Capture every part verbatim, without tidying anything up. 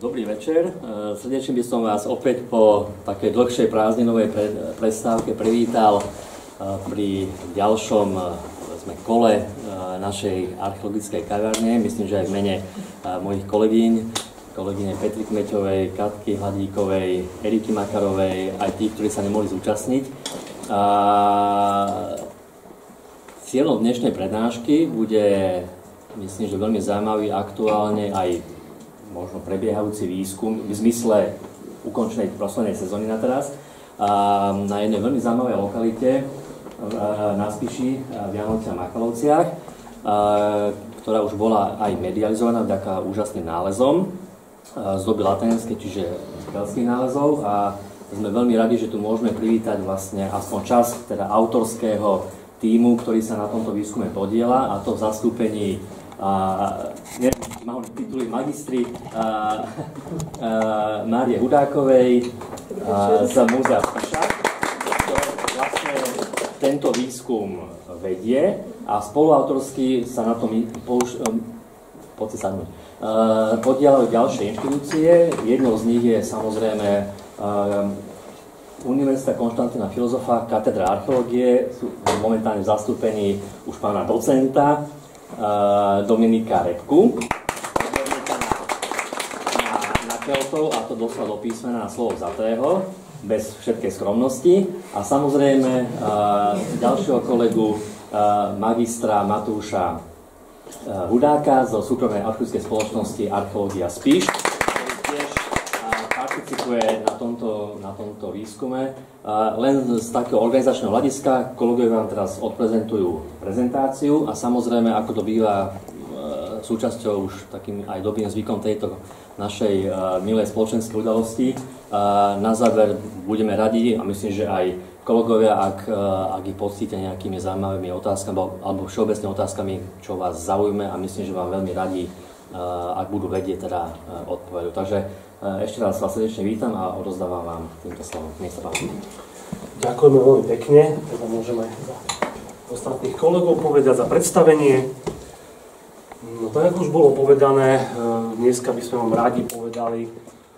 Dobrý večer. Srdečne by som vás opäť po takej dlhšej prázdninovej prestávke privítal pri ďalšom sme, kole našej archeologickej kaviarne. Myslím, že aj v mene mojich kolegyň, kolegyne Petry Kmeťovej, Katky Hladíkovej, Eriky Makarovej, aj tých, ktorí sa nemohli zúčastniť. A cieľom dnešnej prednášky bude, myslím, že veľmi zaujímavý, aktuálne aj možno prebiehajúci výskum v zmysle ukončenej proslednej sezóny na teraz a na jednej veľmi zaujímavej lokalite na Spiši v Janovciach a Makalovciach, ktorá už bola aj medializovaná vďaka úžasným nálezom z doby latenskej, čiže skalských nálezov, a sme veľmi radi, že tu môžeme privítať vlastne aspoň časť teda autorského tímu, ktorý sa na tomto výskume podieľa, a to v zastúpení a, neviem, mám tituly magistry a, a, Márie Hudákovej a, z Múzea Spiša, ktorá vlastne tento výskum vedie a spoluautorsky sa na tom použ- poďte sa dať, podielajú ďalšie inštitúcie. Jednou z nich je samozrejme Univerzita Konštantína Filozofa, katedra archeológie, sú momentálne v zastúpení už pána docenta Dominika Repku, odborníka na, na, na Keltov, a to doslova do písmena na slovo vzatého, bez všetkej skromnosti. A samozrejme ďalšieho kolegu magistra Matúša Hudáka zo súkromnej archeologickej spoločnosti Archeológia Spiš, ktorý tiež participuje na tomto, na tomto výskume. Len z takého organizačného hľadiska kolegovia vám teraz odprezentujú prezentáciu a samozrejme, ako to býva súčasťou už takým aj dobrým zvykom tejto našej milej spoločenskej udalosti, na záver budeme radi, a myslím, že aj kolegovia, ak, ak ich poctíte nejakými zaujímavými otázkami alebo všeobecnými otázkami, čo vás zaujme, a myslím, že vám veľmi radi, ak budú vedieť, teda odpovedajú. Takže ešte raz vás srdečne vítam a odozdávam vám týmto slovom. Nech sa páči. Ďakujeme veľmi pekne, teda môžeme za ostatných kolegov povedať za predstavenie. No tak, ako už bolo povedané, dneska by sme vám rádi povedali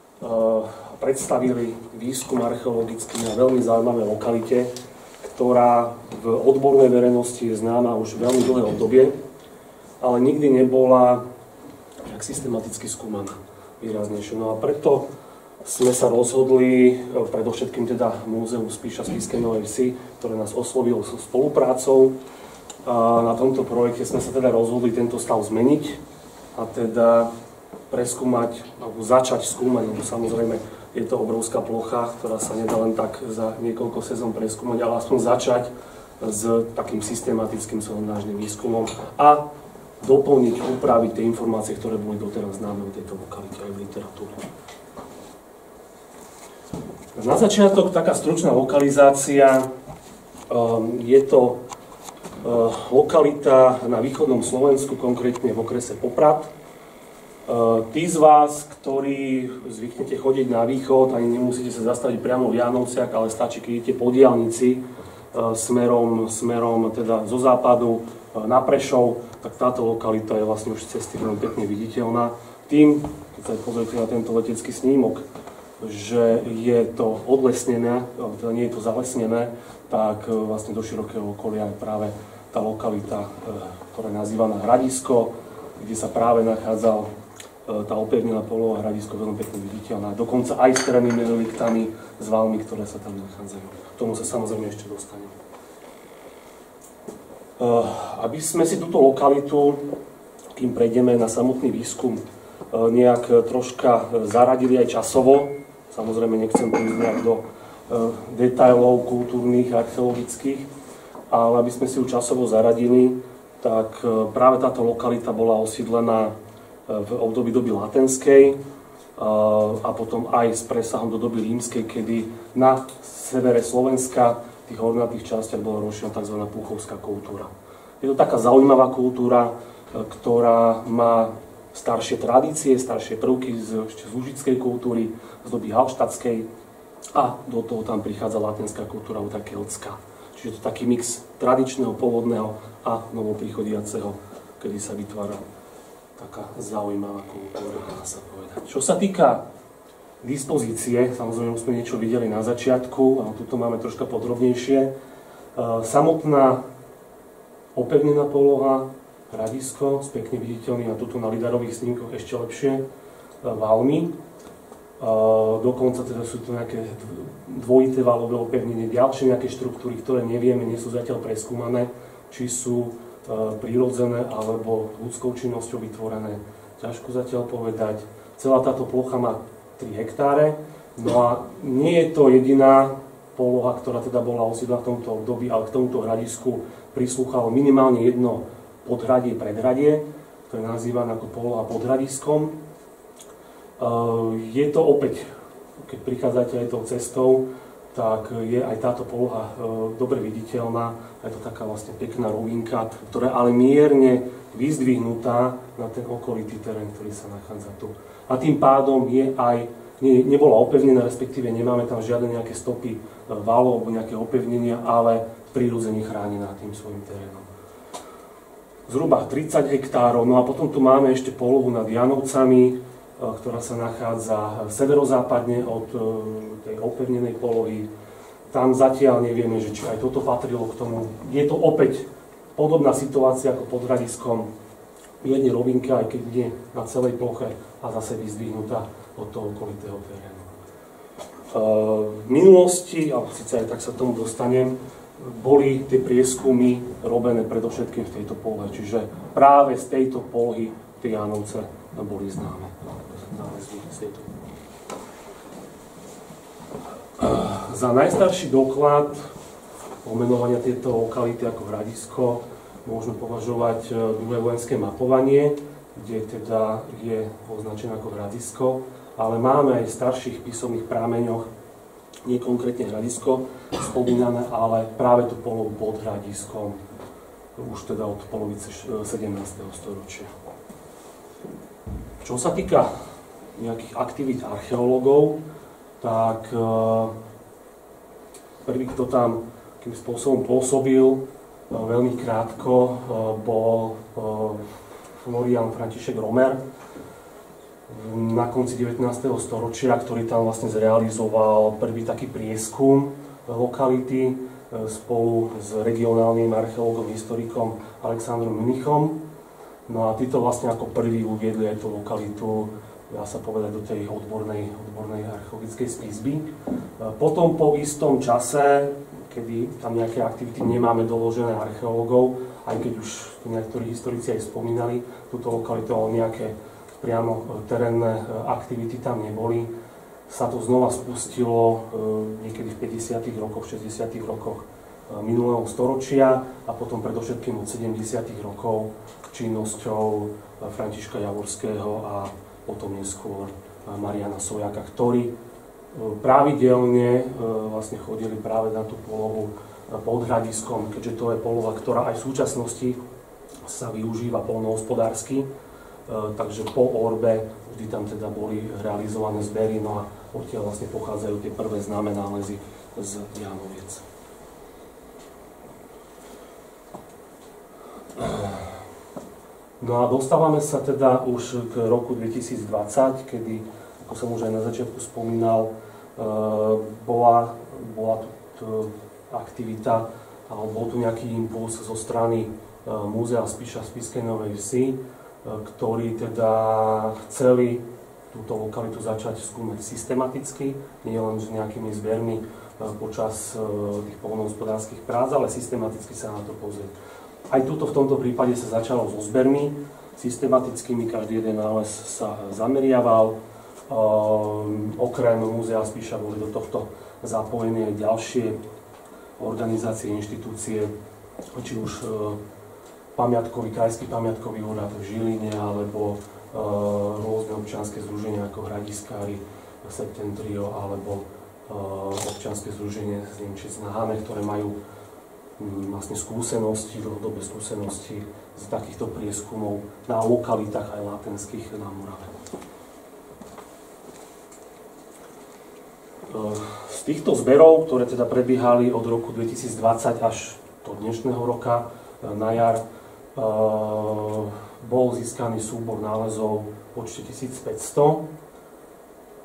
a predstavili výskum archeologický na veľmi zaujímavej lokalite, ktorá v odbornej verejnosti je známa už veľmi dlhé obdobie, ale nikdy nebola tak systematicky skúmaná výraznejšie. No a preto sme sa rozhodli, predovšetkým teda Múzeum Spiša v Spišskej Novej Vsi, ktoré nás oslovilo so spoluprácou. A na tomto projekte sme sa teda rozhodli tento stav zmeniť a teda preskúmať, alebo začať skúmať, lebo samozrejme je to obrovská plocha, ktorá sa nedá len tak za niekoľko sezón preskúmať, ale aspoň začať s takým systematickým sondážnym výskumom a doplniť, upraviť tie informácie, ktoré boli doteraz známe o tejto lokalite aj v literatúre. Na začiatok taká stručná lokalizácia. Je to lokalita na východnom Slovensku, konkrétne v okrese Poprad. Tí z vás, ktorí zvyknete chodiť na východ, ani nemusíte sa zastaviť priamo v Jánovciach, ale stačí, keď idete po diaľnici smerom, smerom teda zo západu na Prešov, tak táto lokalita je vlastne už z cesty veľmi pekne viditeľná. Tým, keď sa pozrite na tento letecký snímok, že je to odlesnené, teda nie je to zalesnené, tak vlastne do širokého okolia je práve tá lokalita, ktorá je nazývaná Hradisko, kde sa práve nachádzal tá opevnená poloha Hradisko, veľmi pekne viditeľná, dokonca aj s terénnymi reliktami, s valmi, ktoré sa tam nachádzajú. K tomu sa samozrejme ešte dostaneme. Aby sme si túto lokalitu, kým prejdeme na samotný výskum, nejak troška zaradili aj časovo, samozrejme nechcem prísť nejak do detailov kultúrnych, archeologických, ale aby sme si ju časovo zaradili, tak práve táto lokalita bola osídlená v období doby latenskej a potom aj s presahom do doby rímskej, kedy na severe Slovenska, v tých hornatých častiach, bola rozšírená tzv. Púchovská kultúra. Je to taká zaujímavá kultúra, ktorá má staršie tradície, staršie prvky z, ešte z lužickej kultúry, z doby halštatskej, a do toho tam prichádza latenská kultúra, tá keltská. Čiže to taký mix tradičného, pôvodného a novoprichodiaceho, kedy sa vytvára taká zaujímavá kultúra, dá sa povedať. Čo sa týka dispozície, samozrejme už sme niečo videli na začiatku, ale tuto máme troška podrobnejšie. Samotná opevnená poloha, hradisko, pekne viditeľný a tuto na lidarových snímkoch ešte lepšie, valmy. Dokonca teda sú tu nejaké dvojité valové opevnenie, ďalšie nejaké štruktúry, ktoré nevieme, nie sú zatiaľ preskúmané, či sú prírodzené alebo ľudskou činnosťou vytvorené. Ťažko zatiaľ povedať. Celá táto plocha má tri hektáre, no a nie je to jediná poloha, ktorá teda bola osídlená v tomto období, ale k tomuto hradisku prislúchalo minimálne jedno podhradie, predhradie, ktoré je nazývané ako poloha pod hradiskom. Je to opäť, keď prichádzate aj tou cestou, tak je aj táto poloha dobre viditeľná. Je to taká vlastne pekná rovinka, ktorá je ale mierne vyzdvihnutá na ten okolitý terén, ktorý sa nachádza tu. A tým pádom je aj, nie, nebola opevnená, respektíve nemáme tam žiadne nejaké stopy valov alebo nejaké opevnenia, ale prirodzene chránená tým svojim terénom. Zhruba tridsať hektárov, no a potom tu máme ešte polohu nad Janovcami, ktorá sa nachádza severozápadne od tej opevnenej polohy. Tam zatiaľ nevieme, že či aj toto patrilo k tomu. Je to opäť podobná situácia ako pod hradiskom. Jedne rovinka, aj keď nie na celej ploche a zase vyzdvihnutá od toho okolitého terénu. V minulosti, ale síce aj tak sa tomu dostanem, boli tie prieskumy robené predovšetkým v tejto polohe. Čiže práve z tejto polohy tie Janovce boli známe. Za najstarší doklad pomenovania tejto lokality ako hradisko môžeme považovať druhé vojenské mapovanie, kde teda je označené ako hradisko, ale máme aj v starších písomných prámeňoch, nie konkrétne hradisko spomínané, ale práve tú polohu pod hradiskom, už teda od polovice sedemnásteho storočia. Čo sa týka nejakých aktivít archeológov, tak e, prvý, kto tam akým spôsobom pôsobil e, veľmi krátko, e, bol e, Florian František Romer na konci devätnásteho storočia, ktorý tam vlastne zrealizoval prvý taký prieskum lokality e, spolu s regionálnym archeológom, historikom Alexandrom Münichom. No a títo vlastne ako prvý uviedli aj tú lokalitu, dá sa povedať, do tej odbornej, odbornej archeologickej spisby. Potom po istom čase, kedy tam nejaké aktivity nemáme doložené archeológov, aj keď už niektorí historici aj spomínali túto lokalitu, ale nejaké priamo terénne aktivity tam neboli, sa to znova spustilo niekedy v päťdesiatych rokoch, šesťdesiatych rokoch minulého storočia a potom predovšetkým od sedemdesiatych rokov činnosťou Františka Javorského a potom neskôr Mariana Sojaka, ktorí pravidelne vlastne chodili práve na tú polohu pod hradiskom, keďže to je poloha, ktorá aj v súčasnosti sa využíva poľnohospodársky, takže po orbe vždy tam teda boli realizované zbery, no a odtiaľ vlastne pochádzajú tie prvé známe nálezy z Janoviec. No a dostávame sa teda už k roku dvetisícdvadsať, kedy, ako som už aj na začiatku spomínal, bola, bola tu aktivita, alebo bol tu nejaký impuls zo strany Múzea Spiša v Spišskej Novej Vsi, ktorí teda chceli túto lokalitu začať skúmať systematicky, nie len s nejakými zbermi počas tých poľnohospodárskych prác, ale systematicky sa na to pozrieť. Aj tuto v tomto prípade sa začalo so zbermi systematickými, každý jeden nález sa zameriaval. Okrem Múzea Spiša boli do tohto zapojené aj ďalšie organizácie, inštitúcie, či už pamiatkový, krajský pamiatkový úrad v Žiline, alebo rôzne občianske združenia ako Hradiskári, Septentrio, alebo občianske združenie z Nemčic na Hane, ktoré majú vlastne skúsenosti, dlhodobé skúsenosti z takýchto prieskumov na lokalitách aj latenských na Morave. Z týchto zberov, ktoré teda prebiehali od roku dvetisícdvadsať až do dnešného roka na jar, bol získaný súbor nálezov v počte tisícpäťsto.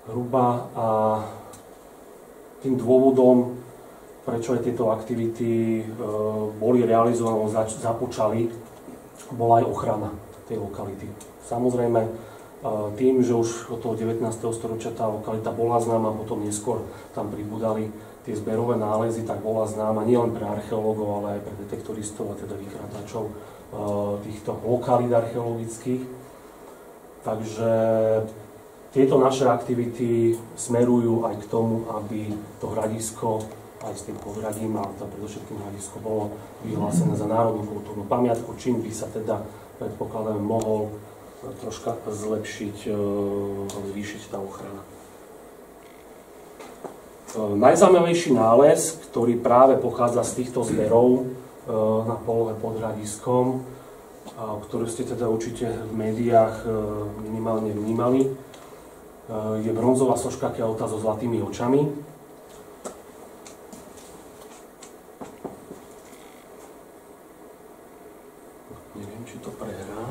hruba a tým dôvodom, prečo aj tieto aktivity e, boli realizované, zač- započali, bola aj ochrana tej lokality. Samozrejme, e, tým, že už od toho devätnásteho storočia tá lokalita bola známa, potom neskôr tam pribudali tie zberové nálezy, tak bola známa nielen pre archeológov, ale aj pre detektoristov a teda vykradačov e, týchto lokalít archeologických. Takže tieto naše aktivity smerujú aj k tomu, aby to hradisko aj s tým podhradím, ale to predovšetkým hradisko bolo vyhlásené za národnú kultúrnu pamiatku, čím by sa teda, predpokladáme, mohol troška zlepšiť, zvýšiť tá ochrana. Najzaujímavejší nález, ktorý práve pochádza z týchto zberov na polohe pod hradiskom, ktorú ste teda určite v médiách minimálne vnímali, je bronzová soška Kelta so zlatými očami. Neviem, či to prehrá.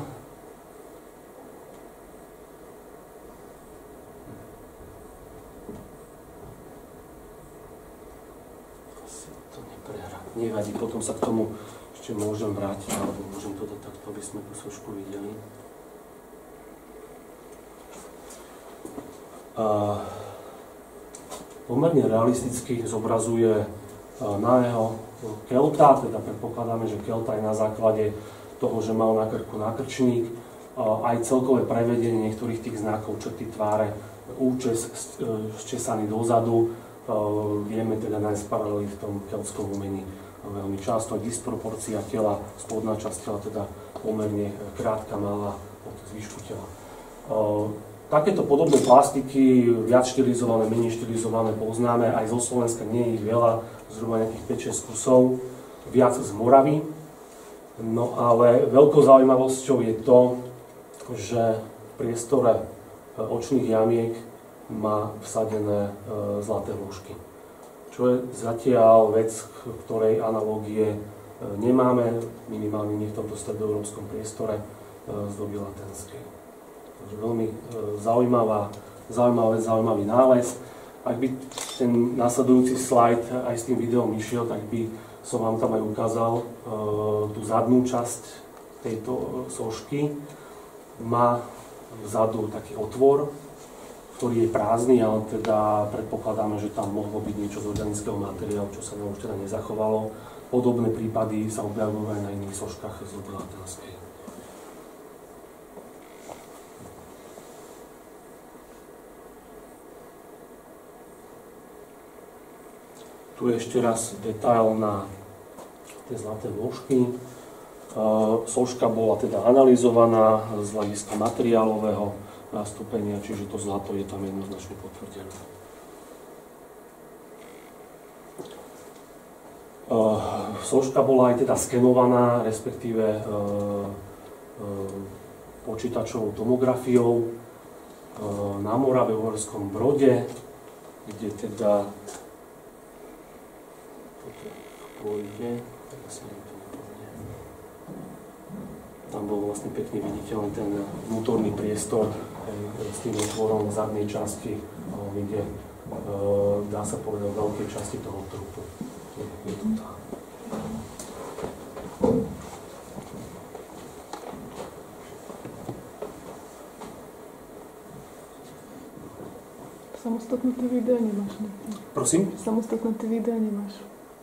Asi to neprehrá. Nevadí, potom sa k tomu ešte môžem vrátiť, alebo môžem to dať takto, aby sme tú sošku videli. A pomerne realisticky zobrazuje nájho Kelta, teda predpokladáme, že Kelta je na základe toho, že mal na krku nákrčník, aj celkové prevedenie niektorých tých znakov, črty tváre, účes zčesaný dozadu, vieme teda nájsť paralely v tom keltskom umení veľmi často. Disproporcia tela, spodná časť tela teda pomerne krátka, malá od zvyšku tela. Takéto podobné plastiky, viac štilizované, menej štilizované, poznáme, aj zo Slovenska nie je ich veľa, zhruba nejakých päť šesť kusov, viac z Moravy. No ale veľkou zaujímavosťou je to, že v priestore očných jamiek má vsadené zlaté vložky. Čo je zatiaľ vec, ktorej analógie nemáme, minimálne nie v tomto stredoeurópskom priestore z doby latenskej. Takže veľmi zaujímavá, zaujímavá vec, zaujímavý nález. Ak by ten následujúci slajd aj s tým videom išiel, tak by som vám tam aj ukázal e, tú zadnú časť tejto sošky. Má vzadu taký otvor, ktorý je prázdny, ale teda predpokladáme, že tam mohlo byť niečo z organického materiálu, čo sa nám už teda nezachovalo. Podobné prípady sa objavujú aj na iných soškách z doby latenskej. Tu je ešte raz detail na tie zlaté vložky. Soška bola teda analyzovaná z hľadiska materiálového nastúpenia, čiže to zlato je tam jednoznačne potvrdené. Soška bola aj teda skenovaná, respektíve počítačovou tomografiou na Morave v Uhorskom Brode, kde teda pôjde, tam bol vlastne pekne viditeľný ten vnútorný priestor s tým otvorom v zadnej časti, kde dá sa povedať o veľkej časti toho trupu. Je to tak. Samostatné ty videa nemáš, ne? Prosím? Samostatné ty videa nemáš.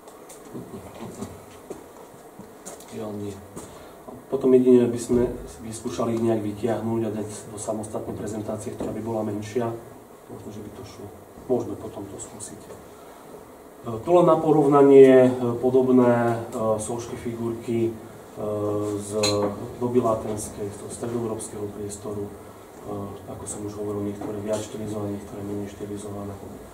Ja nie. Potom jedine by sme vyskúšali ich nejak vytiahnuť a dať do samostatnej prezentácie, ktorá by bola menšia. Možno, že by to šlo. Môžeme potom to skúsiť. Tu len na porovnanie podobné sošky, figurky z doby latenskej, z toho stredoeurópskeho priestoru. Ako som už hovoril, niektoré viac štilizované, niektoré menej štilizované.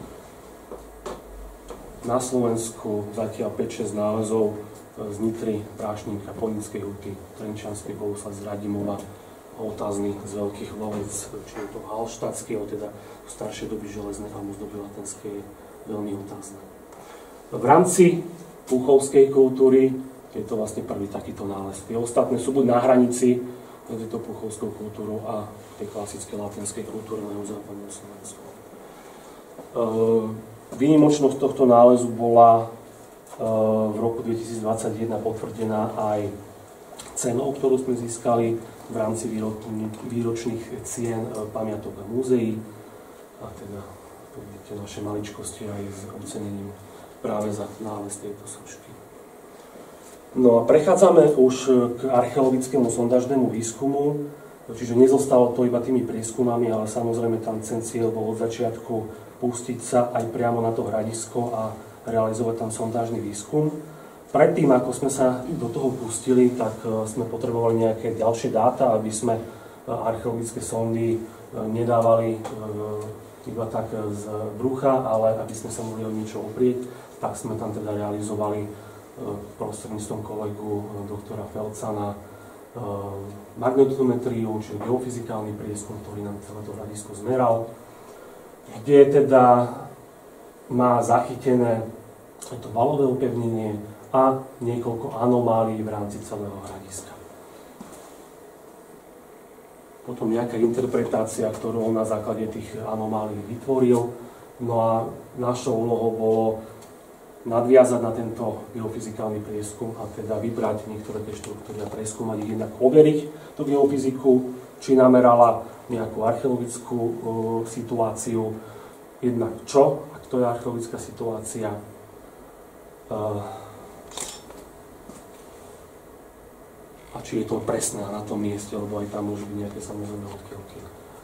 Na Slovensku zatiaľ päť šesť nálezov z Nitry, Prášnika, Polnickej Huty, Trenčianskej, Bohuslav z Radimova, otázny z Veľkých Lovec, či je to halštatský, ale teda v staršej doby železnej alebo z doby latenskej je veľmi otázne. V rámci puchovskej kultúry je to vlastne prvý takýto nález. Tie ostatné sú buď na hranici medzi to puchovskou kultúrou a tej klasickej latenskej kultúry na západnom Slovensku. Výnimočnosť tohto nálezu bola v roku dvetisícdvadsaťjeden potvrdená aj cenou, ktorú sme získali v rámci výročných cien pamiatok a múzeí. A teda tu vidíte naše maličkosti aj s ocenením práve za nález tejto sošky. No a prechádzame už k archeologickému sondážnemu výskumu, čiže nezostalo to iba tými prieskumami, ale samozrejme tam ten cieľ bol od začiatku pustiť sa aj priamo na to hradisko a realizovať tam sondážny výskum. Predtým, ako sme sa do toho pustili, tak sme potrebovali nejaké ďalšie dáta, aby sme archeologické sondy nedávali iba tak z brucha, ale aby sme sa mohli o niečo oprieť, tak sme tam teda realizovali prostredníctvom kolegu doktora Felcana magnetometriu, čiže geofyzikálny prieskum, ktorý nám celé to hradisko zmeral, kde teda má zachytené to valové upevnenie a niekoľko anomálií v rámci celého hradiska. Potom nejaká interpretácia, ktorú on na základe tých anomálií vytvoril. No a našou úlohou bolo nadviazať na tento geofyzikálny prieskum a teda vybrať niektoré tie štruktúry a preskúmať ich, jednak overiť tú geofyziku, či namerala nejakú archeologickú uh, situáciu, jednak čo, ak to je archeologická situácia, uh, a či je to presné na tom mieste, lebo aj tam môžu byť nejaké samozrejme odchýlky.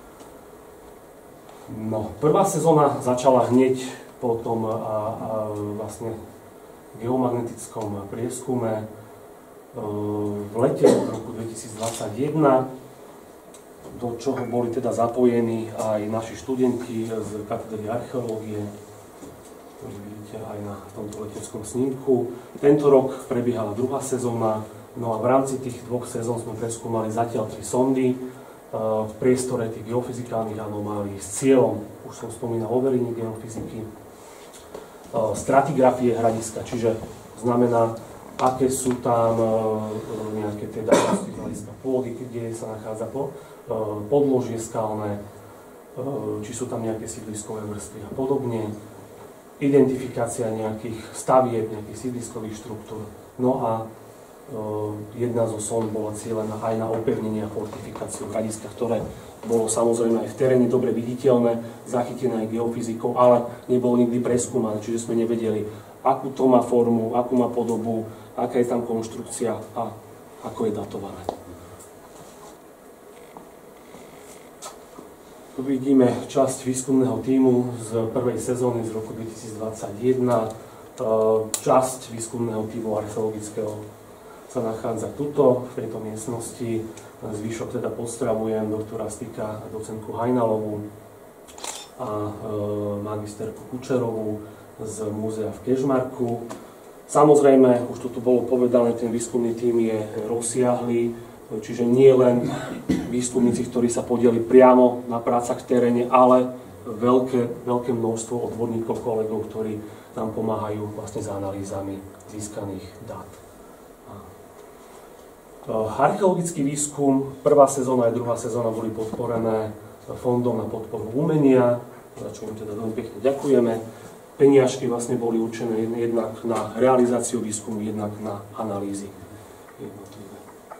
No, prvá sezóna začala hneď po tom a, a vlastne geomagnetickom prieskume v lete roku dvetisícdvadsaťjeden, do čoho boli teda zapojení aj naši študenti z katedry archeológie, ktorý vidíte aj na tomto leteckom snímku. Tento rok prebiehala druhá sezóna, no a v rámci tých dvoch sezón sme preskúmali zatiaľ tri sondy v priestore tých geofyzikálnych anomálií s cieľom, už som spomínal, overenie geofyziky, stratigrafie hradiska, čiže znamená, aké sú tam nejaké tie dátosti z hľadiska pôdy, kde sa nachádza podložie skalné, či sú tam nejaké sídliskové vrstvy a podobne, identifikácia nejakých stavieb, nejakých sídliskových štruktúr. No a jedna zo sond bola cieľená aj na opevnenie a fortifikáciu hradiska, ktoré bolo samozrejme aj v teréne dobre viditeľné, zachytené aj geofyzikou, ale nebolo nikdy preskúmané, čiže sme nevedeli, akú to má formu, akú má podobu, aká je tam konštrukcia a ako je datované. Tu vidíme časť výskumného tímu z prvej sezóny z roku dvetisícdvadsaťjeden. Časť výskumného tímu archeologického sa nachádza tuto, v tejto miestnosti. Zvyšok teda pozdravujem doktora Styka, docentku Hajnalovú a e, magisterku Kučerovú z múzea v Kežmarku. Samozrejme, už tu bolo povedané, ten výskumný tím je rozsiahlý, čiže nie len výskumníci, ktorí sa podielili priamo na prácach v teréne, ale veľké, veľké množstvo odborníkov, kolegov, ktorí nám pomáhajú vlastne s analýzami získaných dát. Archeologický výskum, prvá sezóna aj druhá sezóna boli podporené Fondom na podporu umenia, za čo im teda veľmi pekne ďakujeme. Peniažky vlastne boli určené jednak na realizáciu výskumu, jednak na analýzy jednotlivé.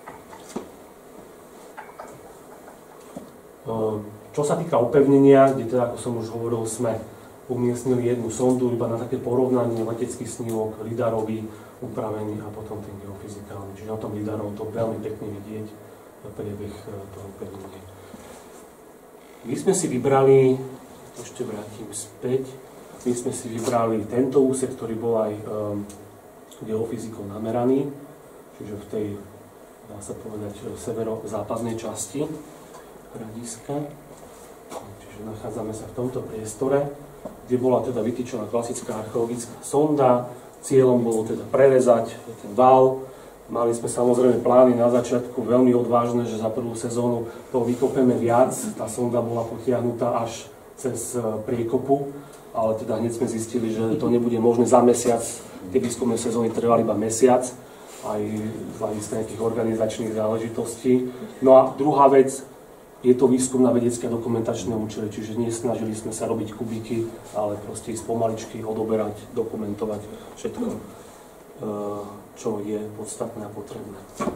Čo sa týka upevnenia, kde teda, ako som už hovoril, sme umiestnili jednu sondu iba na také porovnanie, letecký snívok, lidarový, upravený a potom ten geofyzikálny. Čiže na tom lidarom to veľmi pekne vidieť priebeh toho upevnenia. My sme si vybrali, ešte vrátim späť, my sme si vybrali tento úsek, ktorý bol aj um, geofyzikou nameraný, čiže v tej, dá sa povedať, severo-západnej časti hradiska. Čiže nachádzame sa v tomto priestore, kde bola teda vytýčená klasická archeologická sonda. Cieľom bolo teda prerezať ten val. Mali sme samozrejme plány na začiatku veľmi odvážne, že za prvú sezónu toho vykopeme viac. Tá sonda bola potiahnutá až cez priekopu, ale teda hneď sme zistili, že to nebude možné za mesiac. Tie výskumné sezóny trvali iba mesiac, aj z hľadiska nejakých organizačných záležitostí. No a druhá vec, Je to výskum na vedecké a dokumentačné účely, čiže nesnažili sme sa robiť kubiky, ale proste ísť pomaličky, odoberať, dokumentovať všetko, čo je podstatné a potrebné.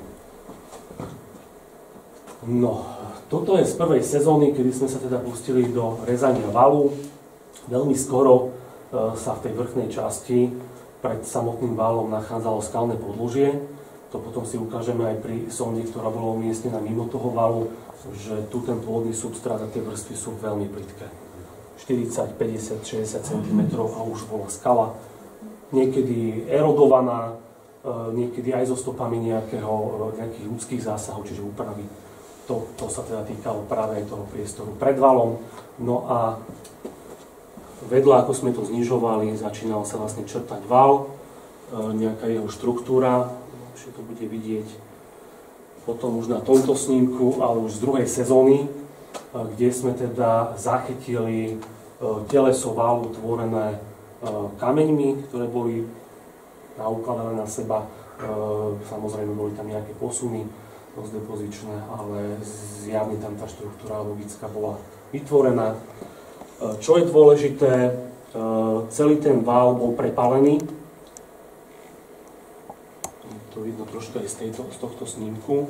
No, toto je z prvej sezóny, kedy sme sa teda pustili do rezania valu. Veľmi skoro sa v tej vrchnej časti pred samotným valom nachádzalo skalné podložie. To potom si ukážeme aj pri sonde, ktorá bola umiestnená mimo toho valu, že tu ten pôvodný substrát a tie vrstvy sú veľmi plitké. štyridsať, päťdesiat, šesťdesiat centimetrov a už bola skala. Niekedy erodovaná, niekedy aj so stopami nejakého, nejakých ľudských zásahov, čiže úpravy. To, to sa teda týkalo práve toho priestoru pred valom. No a vedľa, ako sme to znižovali, začínal sa vlastne črtať val, nejaká jeho štruktúra, všetko to bude vidieť potom už na tomto snímku, ale už z druhej sezóny, kde sme teda zachytili teleso valu tvorené kameňmi, ktoré boli naukladané na seba. Samozrejme boli tam nejaké posuny postdepozičné, ale zjavne tam tá štruktúra logická bola vytvorená. Čo je dôležité, celý ten val bol prepálený. To vidno troška aj z, tejto, z tohto snímku.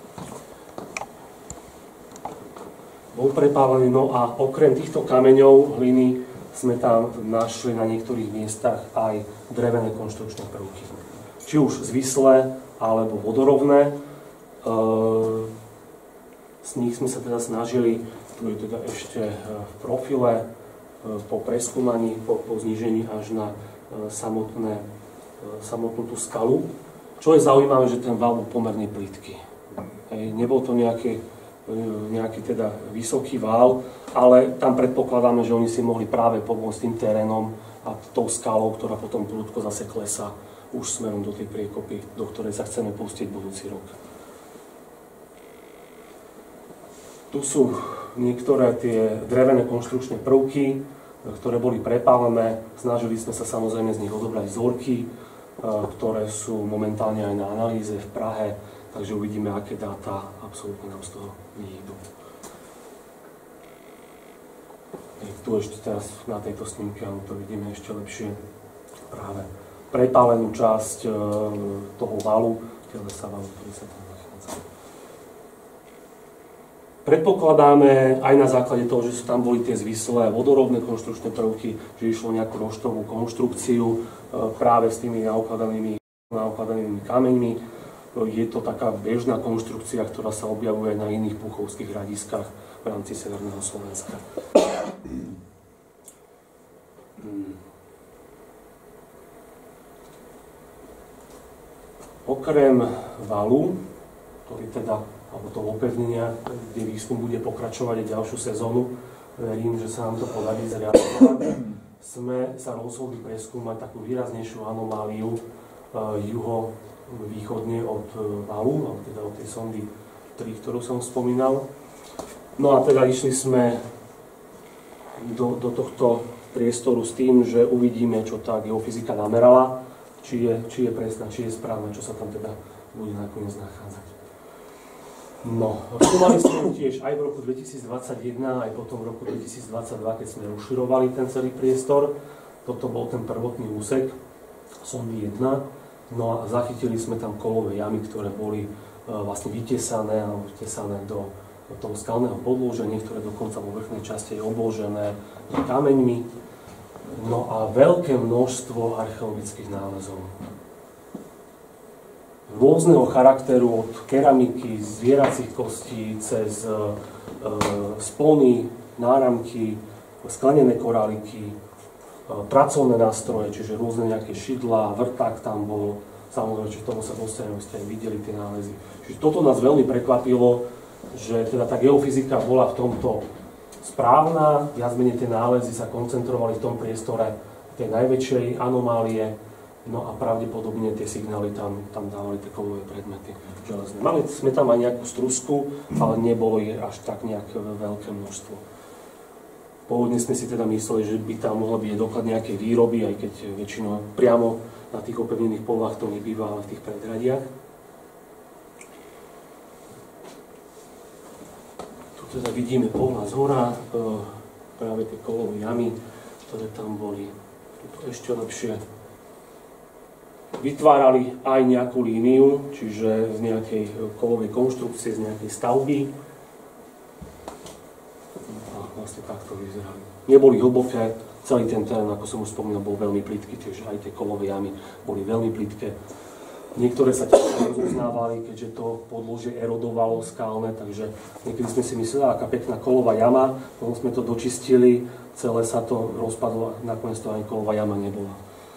Bol prepálený, no a okrem týchto kameňov, hliny, sme tam našli na niektorých miestach aj drevené konštrukčné prvky. Či už zvislé, alebo vodorovné. Z nich sme sa teda snažili, tu je teda ešte v profile, po preskúmaní, po, po znížení až na samotné, samotnú tú skalu. Čo je zaujímavé, že ten val bol pomerne plytký. Hej, nebol to nejaký, nejaký teda vysoký val, ale tam predpokladáme, že oni si mohli práve pomôcť tým terénom a tou skalou, ktorá potom prudko zase klesá už smerom do tej priekopy, do ktorej sa chceme pustiť budúci rok. Tu sú niektoré tie drevené konštrukčné prvky, ktoré boli prepálené. Snažili sme sa samozrejme z nich odobrať vzorky, ktoré sú momentálne aj na analýze v Prahe, takže uvidíme, aké dáta absolútne nám z toho vyjdú. Tu ešte teraz na tejto snímke, ale to vidíme ešte lepšie, práve prepálenú časť toho valu, telesa valu, ktorý sa tam nachádza. Predpokladáme aj na základe toho, že sú tam boli tie zvislé vodorovné konštrukčné prvky, že išlo nejakú roštovú konštrukciu práve s tými naukladanými, naukladanými kameňmi. Je to taká bežná konštrukcia, ktorá sa objavuje na iných puchovských hradiskách v rámci severného Slovenska. Okrem valu, ktorý teda alebo toho opevnenia, kde výskum bude pokračovať aj ďalšiu sezónu. Verím, že sa nám to podarí zrealizovať. Sme sa rozhodli preskúmať takú výraznejšiu anomáliu uh, juho-východne od uh, valu, alebo teda od tej sondy tri, ktorú som spomínal. No a teda išli sme do, do tohto priestoru s tým, že uvidíme, čo tá geofyzika namerala, či je, či je presná, či je správna, čo sa tam teda bude nakoniec nachádzať. No, skúmali sme tiež aj v roku dvetisícdvadsaťjeden, aj potom v roku dvetisícdvadsaťdva, keď sme rozširovali ten celý priestor. Toto bol ten prvotný úsek, sondy jedna. No a zachytili sme tam kolové jamy, ktoré boli uh, vlastne vytesané, alebo vytesané do, do toho skalného podložia, niektoré dokonca vo vrchnej časti je obložené kameňmi. No a veľké množstvo archeologických nálezov. Rôzneho charakteru, od keramiky, zvieracích kostí, cez e, spony, náramky, sklenené koráliky, e, pracovné nástroje, čiže rôzne nejaké šidlá, vrták tam bol, samozrejme, že k tomu sa dostaneme, ste aj videli tie nálezy. Čiže toto nás veľmi prekvapilo, že teda tá geofyzika bola v tomto správna, viac menej tie nálezy sa koncentrovali v tom priestore tej najväčšej anomálie. No a pravdepodobne tie signály tam, tam dávali tie kovové predmety železné. Mali sme tam aj nejakú strusku, ale nebolo je až tak nejak veľké množstvo. Pôvodne sme si teda mysleli, že by tam mohla byť doklad nejakej výroby, aj keď väčšinou priamo na tých opevnených polách to nebýva, ale v tých predradiach. Tu teda vidíme pohľad z hora, práve tie kolové jamy, ktoré tam boli. Tuto ešte lepšie vytvárali aj nejakú líniu, čiže z nejakej kolovej konštrukcie, z nejakej stavby. A vlastne takto vyzerali. Neboli hlboké, celý ten terén, ako som už spomínal, bol veľmi plytký, čiže aj tie kolové jamy boli veľmi plitké. Niektoré sa tiež rozoznávali, keďže to podložie erodovalo skalné, takže niekedy sme si mysleli, aká pekná kolová jama, potom sme to dočistili, celé sa to rozpadlo, nakoniec to ani kolová jama nebola.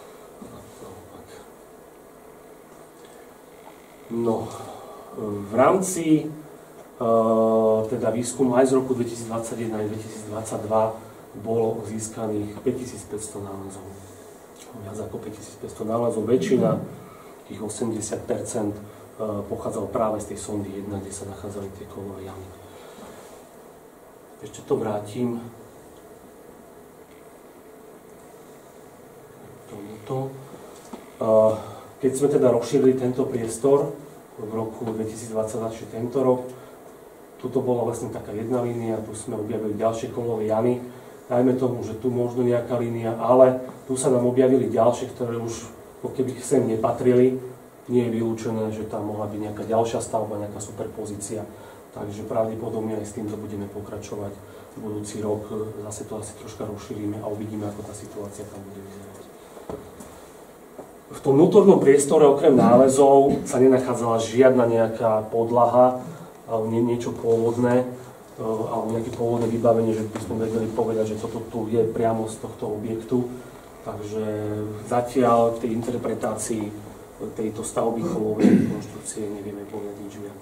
No, v rámci uh, teda výskumu aj z roku dvetisícdvadsaťjeden aj dvetisícdvadsaťdva bolo získaných päťtisícpäťsto nálezov. Viac ako päťtisícpäťsto nálezov, väčšina tých osemdesiat percent pochádzalo práve z tej sondy jedna, kde sa nachádzali tie kolové jamy. Ešte to vrátim. Tomuto. Keď sme teda rozšírili tento priestor v roku dvetisícdvadsaťdva, čiže tento rok, tuto bola vlastne taká jedna línia, tu sme objavili ďalšie kolové jamy. Dajme tomu, že tu možno nejaká línia, ale tu sa nám objavili ďalšie, ktoré už keby sem nepatrili, nie je vylúčené, že tam mohla byť nejaká ďalšia stavba, nejaká superpozícia. Takže pravdepodobne aj s týmto budeme pokračovať budúci rok. Zase to asi troška rozšírime a uvidíme, ako tá situácia tam bude vyzerať. V tom vnútornom priestore okrem nálezov sa nenachádzala žiadna nejaká podlaha alebo nie, niečo pôvodné, alebo nejaké pôvodné vybavenie, že by sme vedeli povedať, že toto tu je priamo z tohto objektu. Takže zatiaľ v tej interpretácii tejto stavby kolovej konštrukcie nevieme povedať nič viac.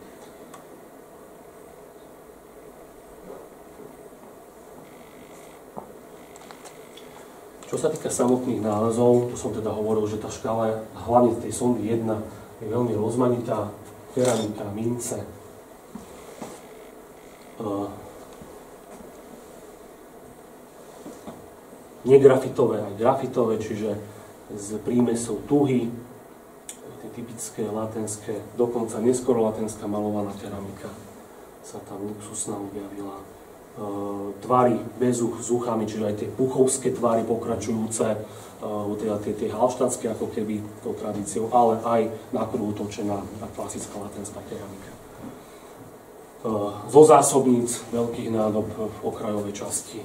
Čo sa týka samotných nálezov, tu som teda hovoril, že tá škála, hlavne tej sondy jedna, je veľmi rozmanitá. Keramika, mince, negrafitové aj grafitové, čiže z prímesov tuhy, tie typické latenské, dokonca neskoro latenská malovaná keramika sa tam luxusná objavila. E, tvary bez uch, s uchami, čiže aj tie puchovské tvary pokračujúce, e, teda tie, tie halštátske ako keby tou tradíciou, ale aj na kruhu točená klasická latenská keramika. E, zo zásobníc veľkých nádob v okrajovej časti.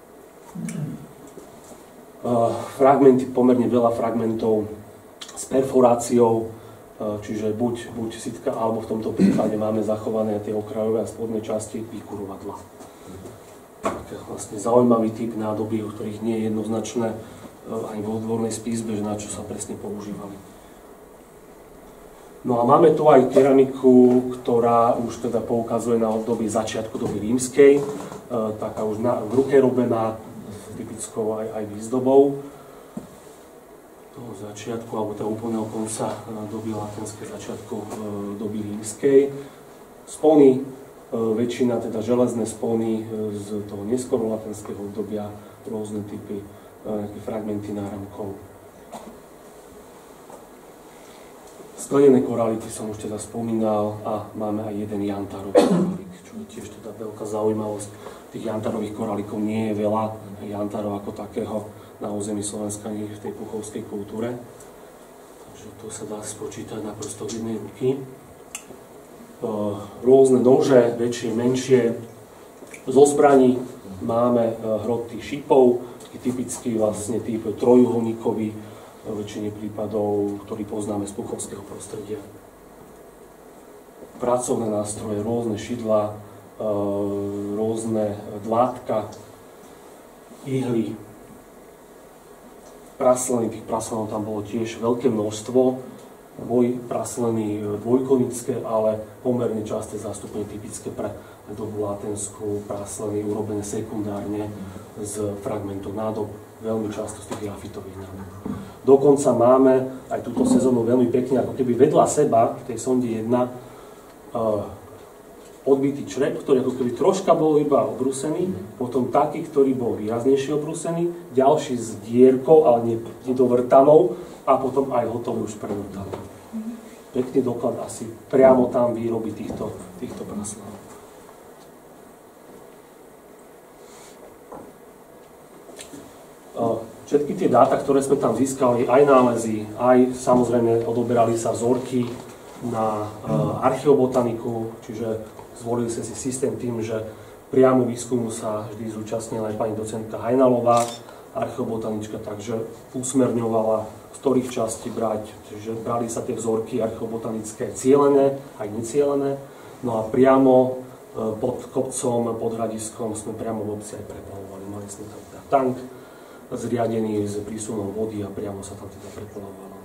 Uh, fragmenty, pomerne veľa fragmentov s perforáciou, uh, čiže buď, buď sitka, alebo v tomto prípade máme zachované tie okrajové a spodné časti výkurovadla. Taký vlastne zaujímavý typ nádoby, o ktorých nie je jednoznačné uh, ani vo odbornej spisbe, že na čo sa presne používali. No a máme tu aj keramiku, ktorá už teda poukazuje na obdobie začiatku doby rímskej, uh, taká už na, v ruke robená, typickou aj, aj výzdobou toho začiatku, alebo toho úplného konca doby latenskej, začiatku e, doby rímskej. Spony, e, väčšina teda železné spony e, z toho neskoro latenského obdobia, rôzne typy, e, nejaké fragmenty náramkov. Sklenené korálity som už teda spomínal a máme aj jeden jantárový korálik, čo je tiež teda veľká zaujímavosť. Tých jantárových korálikov nie je veľa, jantárov ako takého na území Slovenska nie je v tej puchovskej kultúre. Takže to sa dá spočítať na prstoch jednej ruky. Rôzne nože, väčšie, menšie. Zo zbraní máme hrot tých šipov, typický vlastne typ trojuholníkový, v väčšine prípadov, ktorý poznáme z puchovského prostredia. Pracovné nástroje, rôzne šidlá, rôzne dlátka, ihly, prasleny, tých praslenov tam bolo tiež veľké množstvo, boj prasleny dvojkonické, ale pomerne časté zastúpenie typické pre dobu latenskú, prasleny urobené sekundárne z fragmentov nádob, veľmi často z tých grafitových nádob. Dokonca máme aj túto sezónu veľmi pekne, ako keby vedľa seba, v tej sonde jedna, odbitý črep, ktorý ako keby troška bol iba obrúsený, potom taký, ktorý bol výraznejšie obrúsený, ďalší s dierkou, ale nedovrtanou, a potom aj hotový už prevrtaný. Pekný doklad asi priamo tam výroby týchto, týchto praslenov. Všetky tie dáta, ktoré sme tam získali, aj nálezy, aj samozrejme odoberali sa vzorky na archeobotaniku, čiže zvolili sme si systém tým, že priamo výskumu sa vždy zúčastnila aj pani docentka Hajnalová, archeobotanička, takže usmerňovala, z ktorých častí brať, čiže brali sa tie vzorky archeobotanické cielené, aj necielené, no a priamo pod kopcom, pod hradiskom sme priamo v obci aj preplavovali. Mali sme tam teda tank zriadený s prísunom vody a priamo sa tam teda preplavovalo.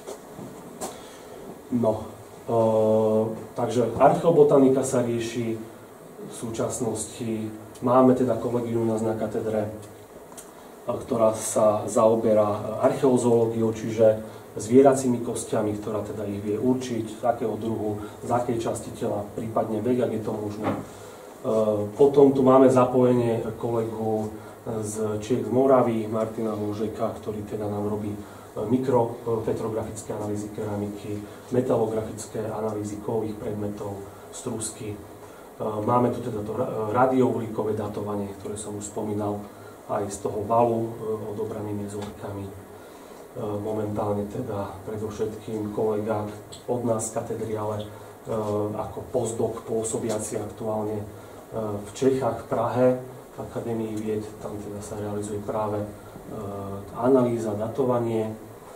No, e, takže archeobotanika sa rieši v súčasnosti. Máme teda kolegium u nás na katedre, ktorá sa zaoberá archeozoológiou, čiže zvieracími kostiami, ktorá teda ich vie určiť, z akého druhu, z akej časti tela, prípadne vek, ak je to možné. Potom tu máme zapojenie kolegu z Čiech z Moravy, Martina Môžeka, ktorý teda nám robí mikropetrografické analýzy keramiky, metalografické analýzy kovových predmetov, strusky. Máme tu teda to radiouhlíkové datovanie, ktoré som už spomínal, aj z toho valu odobranými vzorkami. Momentálne teda predovšetkým kolega od nás z katedry, ale ako postdoc pôsobiaci aktuálne v Čechách, v Prahe, v Akadémii vied, tam teda sa realizuje práve analýza, datovanie.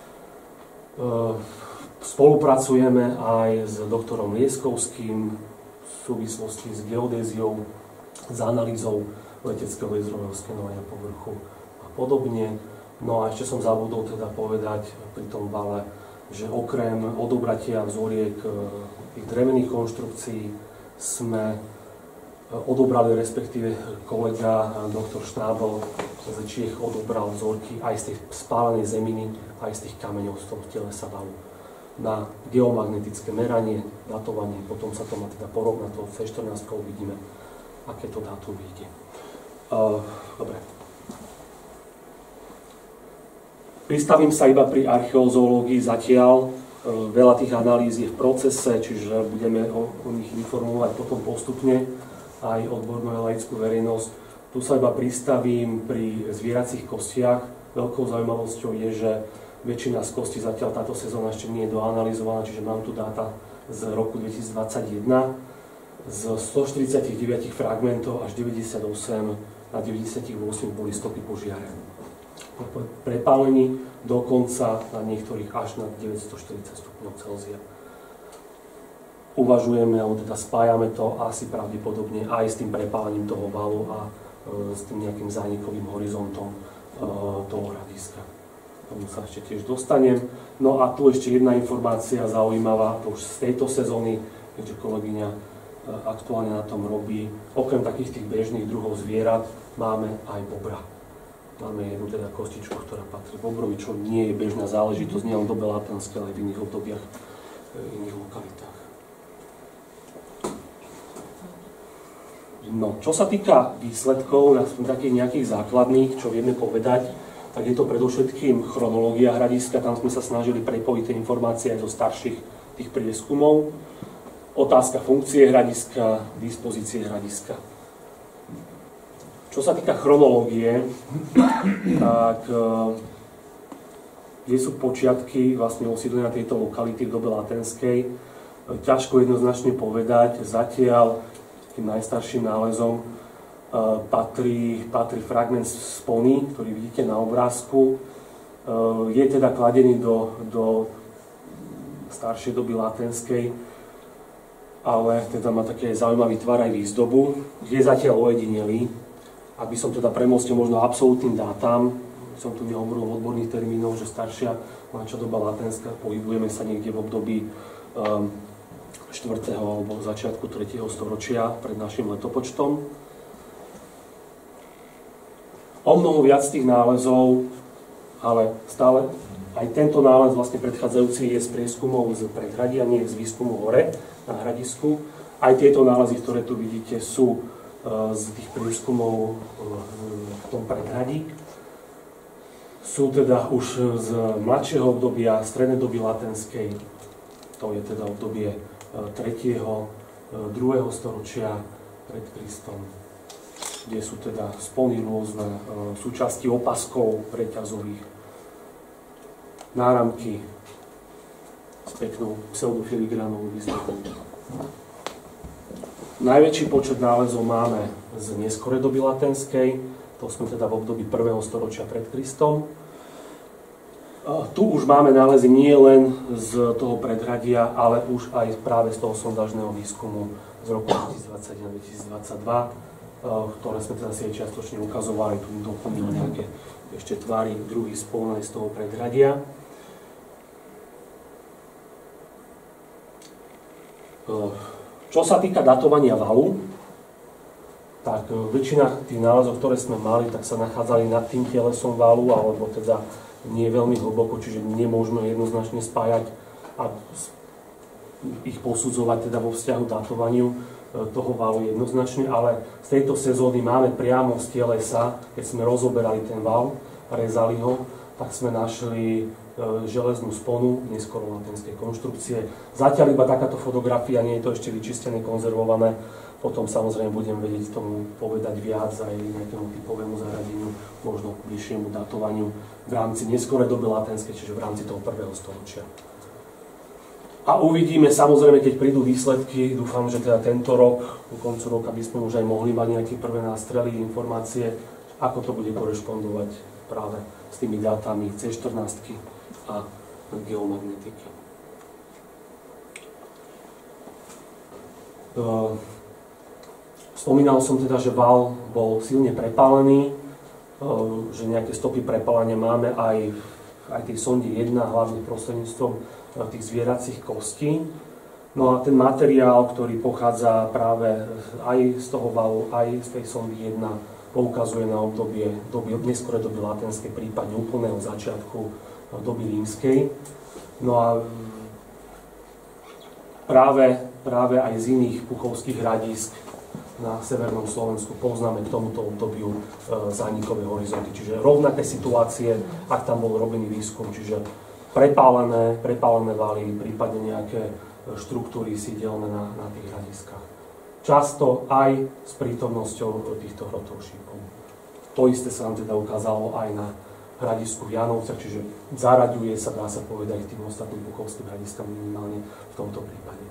Spolupracujeme aj s doktorom Lieskovským v súvislosti s geodéziou, s analýzou leteckého jezrového skenovania povrchu a podobne. No a ešte som zabudol teda povedať pri tom vale, že okrem odobratia vzoriek tých drevených konštrukcií sme odobrali, respektíve kolega doktor Šnábel z Čiech odobral vzorky aj z tej spálenej zeminy, aj z tých kameňov z toho telesa valu na geomagnetické meranie, datovanie, potom sa to má teda porovnať to cé štrnásť, uvidíme, aké to dátum vyjde. Uh, dobre. Pristavím sa iba pri archeozoológii zatiaľ. Veľa tých analýz je v procese, čiže budeme o, o nich informovať potom postupne aj odbornú a laickú verejnosť. Tu sa iba pristavím pri zvieracích kostiach. Veľkou zaujímavosťou je, že väčšina z kostí zatiaľ táto sezóna ešte nie je doanalizovaná, čiže mám tu dáta z roku dvetisícdvadsaťjeden. Z stoštyridsaťdeväť fragmentov až deväťdesiatosem na deväťdesiatosem boli stopy požiare. Po prepálení dokonca na niektorých až na deväťstoštyridsať stupňov Celzia. Uvažujeme, alebo teda spájame to asi pravdepodobne aj s tým prepálením toho valu a e, s tým nejakým zánikovým horizontom e, toho hradiska. Tomu sa ešte tiež dostanem. No a tu ešte jedna informácia zaujímavá, to už z tejto sezóny, keďže kolegyňa e, aktuálne na tom robí. Okrem takých tých bežných druhov zvierat máme aj bobra. Máme jednu teda kostičku, ktorá patrí bobrovi, čo nie je bežná záležitosť, nie len v dobe latenskej, ale aj v iných obdobiach, v iných lokalitách. No, čo sa týka výsledkov, aspoň takých nejakých základných, čo vieme povedať, tak je to predovšetkým chronológia hradiska, tam sme sa snažili prepojiť tie informácie aj zo starších tých prieskumov. Otázka funkcie hradiska, dispozície hradiska. Čo sa týka chronológie, tak kde sú počiatky vlastne osídlenia tejto lokality v dobe latenskej, ťažko jednoznačne povedať. Zatiaľ tým najstarším nálezom patrí, patrí fragment spony, ktorý vidíte na obrázku. Je teda kladený do, do staršej doby latenskej, ale teda má taký zaujímavý tvar aj výzdobu. Je zatiaľ ojedinelý. Aby som teda premostil možno absolútnym dátam, som tu nehovoril v odborných termínov, že staršia mladšia doba latenská, pohybujeme sa niekde v období um, štvrtého alebo začiatku tretieho storočia pred našim letopočtom. O mnoho viac tých nálezov, ale stále aj tento nález vlastne predchádzajúci je z prieskumov z predhradia, nie z výskumu hore na hradisku. Aj tieto nálezy, ktoré tu vidíte, sú z tých prieskumov v tom predhradí. Sú teda už z mladšieho obdobia, strednej doby latenskej, to je teda obdobie tretieho druhého storočia pred Kristom. kde sú teda spony rôzne, súčasti opaskov reťazových, náramky s peknou pseudofiligranovou výzdobou. Najväčší počet nálezov máme z neskorej doby latenskej, to sme teda v období prvého storočia pred Kristom. Tu už máme nálezy nie len z toho predhradia, ale už aj práve z toho sondážneho výskumu z roku dvetisícdvadsaťjeden dvetisícdvadsaťdva, ktoré sme teda si aj čiastočne ukazovali, tu doplnili nejaké ešte tvary, druhy spolné z toho predhradia. Čo sa týka datovania valu, tak väčšina tých nálezov, ktoré sme mali, tak sa nachádzali nad tým telesom valu, alebo teda nie veľmi hlboko, čiže nemôžeme jednoznačne spájať a ich posudzovať teda vo vzťahu datovaniu toho valu jednoznačne, ale z tejto sezóny máme priamo z telesa, keď sme rozoberali ten val, rezali ho, tak sme našli železnú sponu neskoro latenskej konštrukcie. Zatiaľ iba takáto fotografia, nie je to ešte vyčistené, konzervované. Potom samozrejme budem vedieť tomu povedať viac aj nejakému typovému zaradeniu, možno k bližšiemu datovaniu v rámci neskorej doby latenskej, čiže v rámci toho prvého storočia. A uvidíme samozrejme, keď prídu výsledky, dúfam, že teda tento rok, ku koncu roka by sme už aj mohli mať nejaké prvé nástrely, informácie, ako to bude korešpondovať práve s tými dátami cé štrnásť a geomagnetiky. Spomínal som teda, že val bol silne prepálený, že nejaké stopy prepálenia máme aj aj tej sonde jedna, hlavne prostredníctvom tých zvieracích kostí. No a ten materiál, ktorý pochádza práve aj z toho valu, aj z tej sondy jedna, poukazuje na obdobie doby, neskorej doby latenskej, prípadne úplného začiatku doby rímskej. No a práve, práve aj z iných puchovských hradísk na severnom Slovensku poznáme k tomuto obdobiu e, zánikové horizonty. Čiže rovnaké situácie, ak tam bol robený výskum, čiže prepálené, prepálené valy, prípadne nejaké štruktúry sídelné na, na tých hradiskách. Často aj s prítomnosťou týchto hrotov šípov. To isté sa nám teda ukázalo aj na hradisku v Janovciach, čiže zaraďuje sa, dá sa povedať, tým ostatným puchovským hradiskám minimálne v tomto prípade.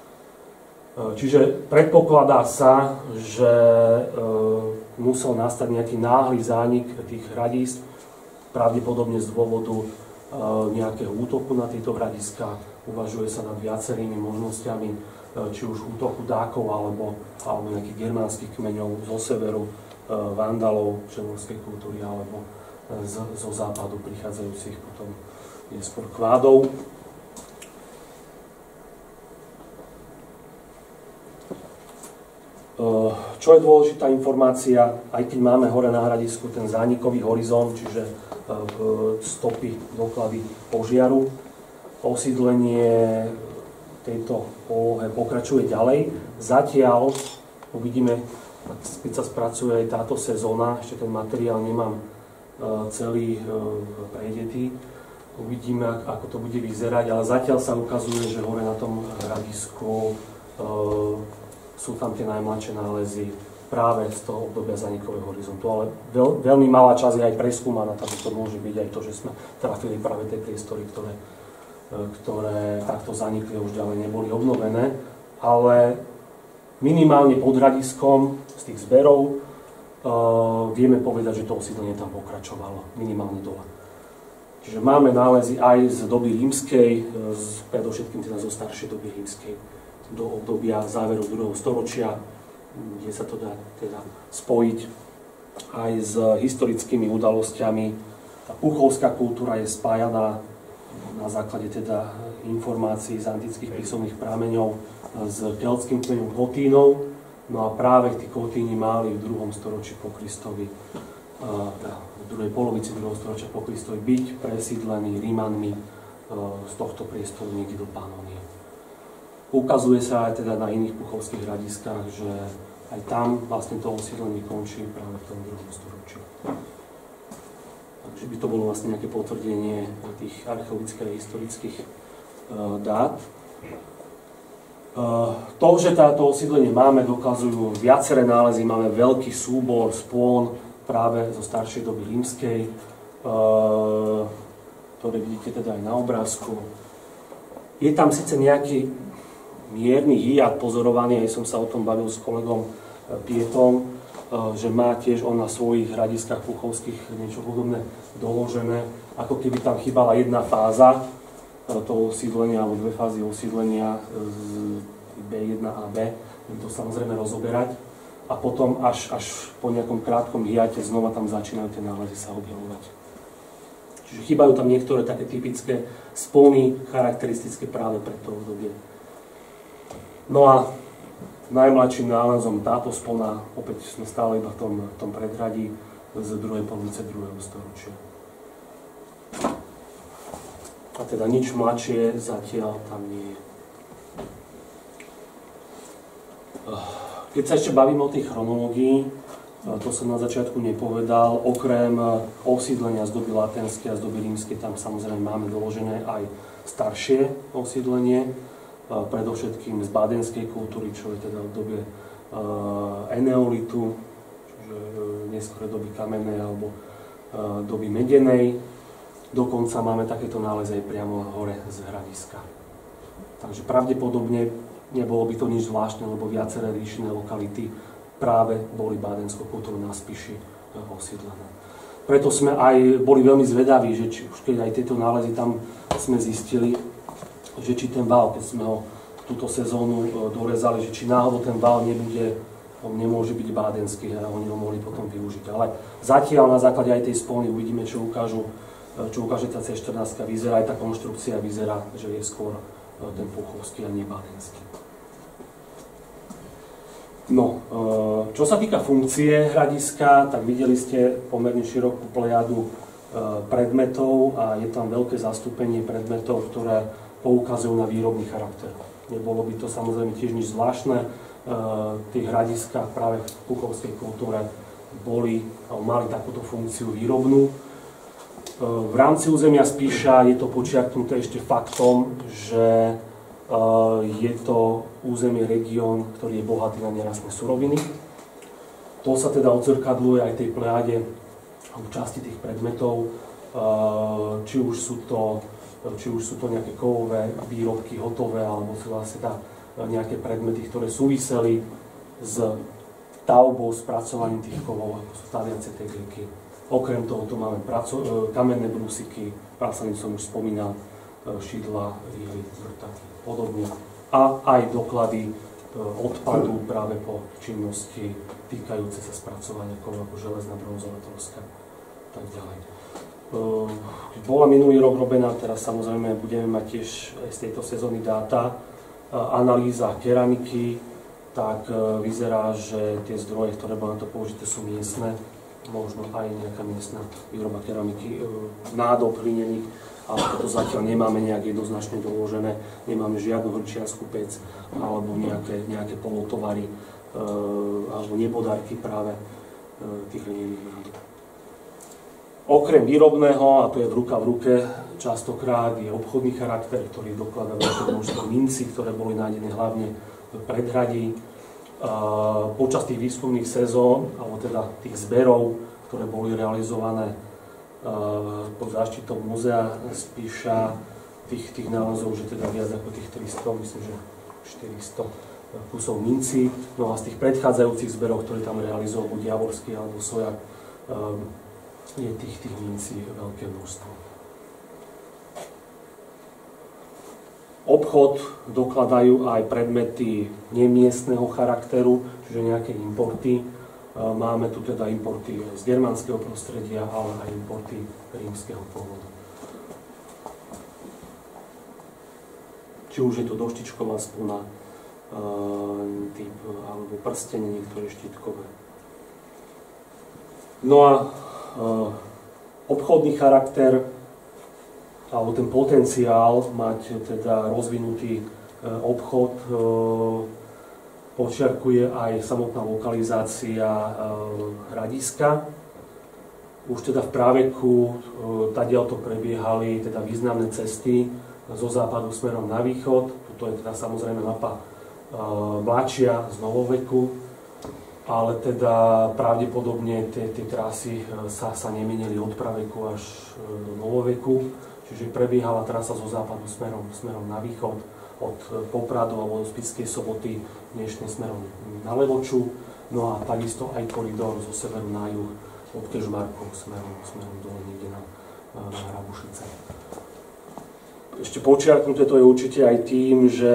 Čiže predpokladá sa, že e, musel nastať nejaký náhly zánik tých hradísk, pravdepodobne z dôvodu e, nejakého útoku na tieto hradiska. Uvažuje sa nad viacerými možnosťami, e, či už útoku Dákov alebo, alebo nejakých germánskych kmeňov zo severu, e, Vandalov, všemorskej kultúry, alebo e, z, zo západu prichádzajúcich potom neskôr Kvádov. Čo je dôležitá informácia, aj keď máme hore na hradisku ten zánikový horizont, čiže stopy, doklady požiaru, osídlenie tejto polohe pokračuje ďalej. Zatiaľ uvidíme, keď sa spracuje aj táto sezóna, ešte ten materiál nemám celý prejdetý, uvidíme, ako to bude vyzerať, ale zatiaľ sa ukazuje, že hore na tom hradisku sú tam tie najmladšie nálezy práve z toho obdobia zánikového horizontu. Ale veľ, veľmi malá časť je aj preskúmaná, takže to môže byť aj to, že sme trafili práve tie priestory, ktoré, ktoré takto zanikli a už ďalej neboli obnovené. Ale minimálne pod hradiskom z tých zberov uh, vieme povedať, že to osídlenie tam pokračovalo, minimálne dole. Čiže máme nálezy aj z doby rímskej, z, predovšetkým teda zo staršej doby rímskej, do obdobia záveru druhého storočia, kde sa to dá teda spojiť aj s historickými udalosťami. Tá puchovská kultúra je spájaná na základe teda informácií z antických písomných prameňov s keltským kmeňom Kotínov. No a práve tí Kotíni mali v druhom storočí po Kristovi, v druhej polovici druhého storočia po Kristovi byť presídlení Rímanmi z tohto priestoru niekde do Panónie. Ukazuje sa aj teda na iných puchovských hradiskách, že aj tam vlastne to osídlenie končí práve v tom druhom storočí. Takže by to bolo vlastne nejaké potvrdenie tých archeologických a historických uh, dát. To, že táto osídlenie máme, dokazujú viaceré nálezy. Máme veľký súbor spôn práve zo staršej doby rímskej, ktoré vidíte teda aj na obrázku. Je tam síce nejaký mierny hiat pozorovaný, aj som sa o tom bavil s kolegom Pietom, že má tiež on na svojich hradiskách puchovských niečo podobné doložené, ako keby tam chýbala jedna fáza toho osídlenia, alebo dve fázy osídlenia z bé jedna a B, budem to samozrejme rozoberať. A potom až, až po nejakom krátkom hiate znova tam začínajú tie nálezy sa objavovať. Čiže chýbajú tam niektoré také typické spony, charakteristické práve pre to obdobie. No a najmladším nálezom táto spona, opäť sme stále iba v tom, v tom predradí z druhej polovice druhého storočia. A teda nič mladšie zatiaľ tam nie je. Keď sa ešte bavíme o tej chronológii, to som na začiatku nepovedal, okrem osídlenia z doby latenskej a z doby rímskej, tam samozrejme máme doložené aj staršie osídlenie, predovšetkým z bádenskej kultúry, čo je teda v dobe eneolitu, čiže neskôr doby kamennej alebo doby medenej. Dokonca máme takéto nálezy aj priamo hore z hradiska. Takže pravdepodobne nebolo by to nič zvláštne, lebo viaceré ríšine lokality práve boli bádenskou kultúrou na Spiši osídlené. Preto sme aj boli veľmi zvedaví, že či, už keď aj tieto nálezy tam sme zistili, že či ten val, keď sme ho túto sezónu dorezali, že či náhodou ten val nebude, on nemôže byť bádenský a oni ho mohli potom využiť. Ale zatiaľ na základe aj tej spolny uvidíme, čo ukážu čo ukáže tá cé štrnásť vyzerá, aj tá konštrukcia vyzerá, že je skôr ten puchovský a nie bádenský. No, čo sa týka funkcie hradiska, tak videli ste pomerne širokú plejadu predmetov a je tam veľké zastúpenie predmetov, ktoré poukazujú na výrobný charakter. Nebolo by to samozrejme tiež nič zvláštne. Tie hradiska práve v puchovskej kultúre boli, mali takúto funkciu výrobnú. V rámci územia Spiša je to počiarknuté ešte faktom, že je to územie, región, ktorý je bohatý na nerastné suroviny. To sa teda odzrkadľuje aj tej plejade v časti tých predmetov, či už sú to, či už sú to nejaké kovové výrobky hotové, alebo sú vlastne nejaké predmety, ktoré súviseli s tavbou, spracovaním tých kovov, ako sú taliace tegliky. Okrem toho tu máme praco- kamenné brúsiky, prasanic som už spomínal, šidla, rýly, zrtaky, podobne. A aj doklady odpadu práve po činnosti týkajúce sa spracovania kovov ako železná, bronzová troska a tak ďalej. Bola minulý rok robená, teraz samozrejme budeme mať tiež aj z tejto sezóny dáta, analýza keramiky, tak vyzerá, že tie zdroje, ktoré boli na to použité, sú miestne. Možno aj nejaká miestna výroba keramiky, nádob hlinených, ale to zatiaľ nemáme nejak jednoznačne doložené, nemáme žiadnu hrčiarsku pec alebo nejaké, nejaké polotovary alebo nebodárky práve tých hlinených nádob. Okrem výrobného, a to je v ruka v ruke, častokrát je obchodný charakter, ktorý dokladá veľké množstvo mincí, ktoré boli nájdené hlavne v predhradí. Počas tých výskumných sezón, alebo teda tých zberov, ktoré boli realizované pod záštitou múzea Spiša, tých, tých nálezov, že teda viac ako tých tristo, myslím, že štyristo kusov mincí. No a z tých predchádzajúcich zberov, ktoré tam realizoval buď Javorský alebo Sojak, je tých, tých mincí veľké množstvo. Obchod dokladajú aj predmety nemiestneho charakteru, čiže nejaké importy. Máme tu teda importy z germánskeho prostredia, ale aj importy rímskeho pôvodu. Či už je to doštičková spona, typ, alebo prstenie, niektoré štítkové. No a obchodný charakter alebo ten potenciál mať teda rozvinutý obchod podčiarkuje aj samotná lokalizácia hradiska. Už teda v práveku tadiaľto prebiehali teda významné cesty zo západu smerom na východ. Tuto je teda samozrejme mapa mladšia z novoveku, ale teda pravdepodobne tie, tie krásy sa, sa nemenili od praveku až do novoveku, čiže prebiehala trasa zo západu smerom, smerom na východ, od Popradu alebo do Spišskej Soboty, dnešne smerom na Levoču, no a takisto aj koridor zo severu na juh, od Kežmarku smerom, smerom dole niekde na, na Hrabušice. Ešte počiarknuté to je určite aj tým, že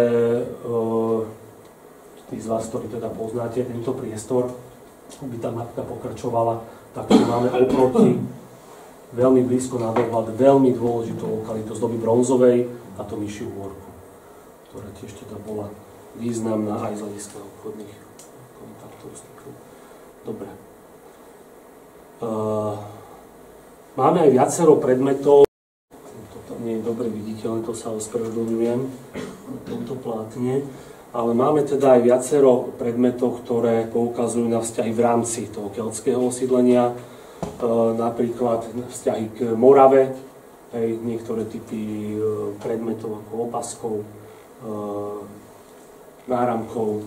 e, tí z vás, ktorí teda poznáte tento priestor, by tá mapka pokračovala, tak tu máme oproti veľmi blízko na dohľad veľmi dôležitú lokalitu z doby bronzovej, a to Myšiu Hôrku, ktorá tiež teda bola významná aj z hľadiska obchodných kontaktov. Dobre. E, máme aj viacero predmetov. Nie je dobre viditeľné, to sa ospravedlňujem na tomto plátne, ale máme teda aj viacero predmetov, ktoré poukazujú na vzťahy v rámci toho keľtského osídlenia, e, napríklad vzťahy k Morave, hej, niektoré typy e, predmetov ako opaskov, e, náramkov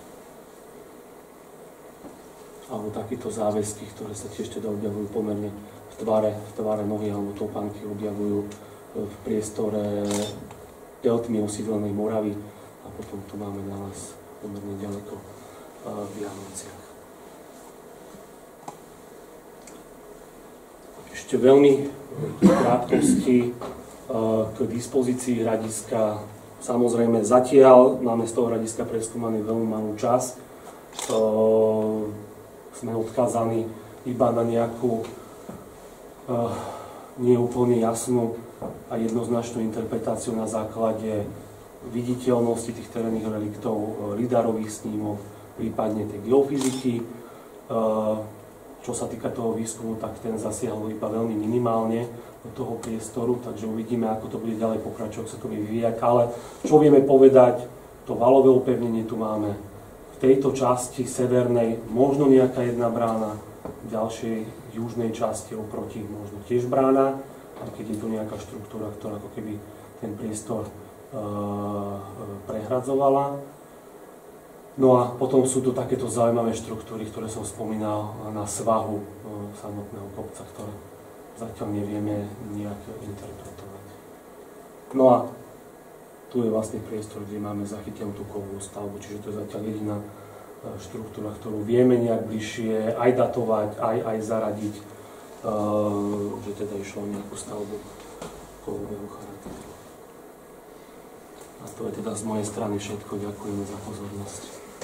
alebo takýchto záväzky, ktoré sa tiež teda objavujú pomerne v tvare, v tvare nohy alebo topánky objavujú v priestore keľtmi osídlenej Moravy a potom tu máme na nás pomerne ďaleko v Janovciach. Ešte veľmi v krátkosti k dispozícii hradiska. Samozrejme zatiaľ máme z toho hradiska preskúmaný veľmi malú časť. Sme odkázaní iba na nejakú nie úplne jasnú a jednoznačnú interpretáciu na základe viditeľnosti tých terénnych reliktov, lidarových snímok, prípadne tej geofyziky. Čo sa týka toho výskumu, tak ten zasiahol iba veľmi minimálne do toho priestoru, takže uvidíme, ako to bude ďalej pokračovať, ako sa to bude vyvíjať. Ale čo vieme povedať, to valové upevnenie tu máme v tejto časti severnej, možno nejaká jedna brána, v ďalšej južnej časti oproti možno tiež brána, aj keď je tu nejaká štruktúra, ktorá ako keby ten priestor e, prehradzovala. No a potom sú tu takéto zaujímavé štruktúry, ktoré som spomínal na svahu e, samotného kopca, ktoré zatiaľ nevieme nejak interpretovať. No a tu je vlastne priestor, kde máme zachytenú tú kovovú stavbu, čiže to je zatiaľ jediná štruktúra, ktorú vieme nejak bližšie aj datovať, aj, aj zaradiť, uh, že teda išlo o nejakú stavbu kovového charakteru. A to je teda z mojej strany všetko. Ďakujeme za pozornosť.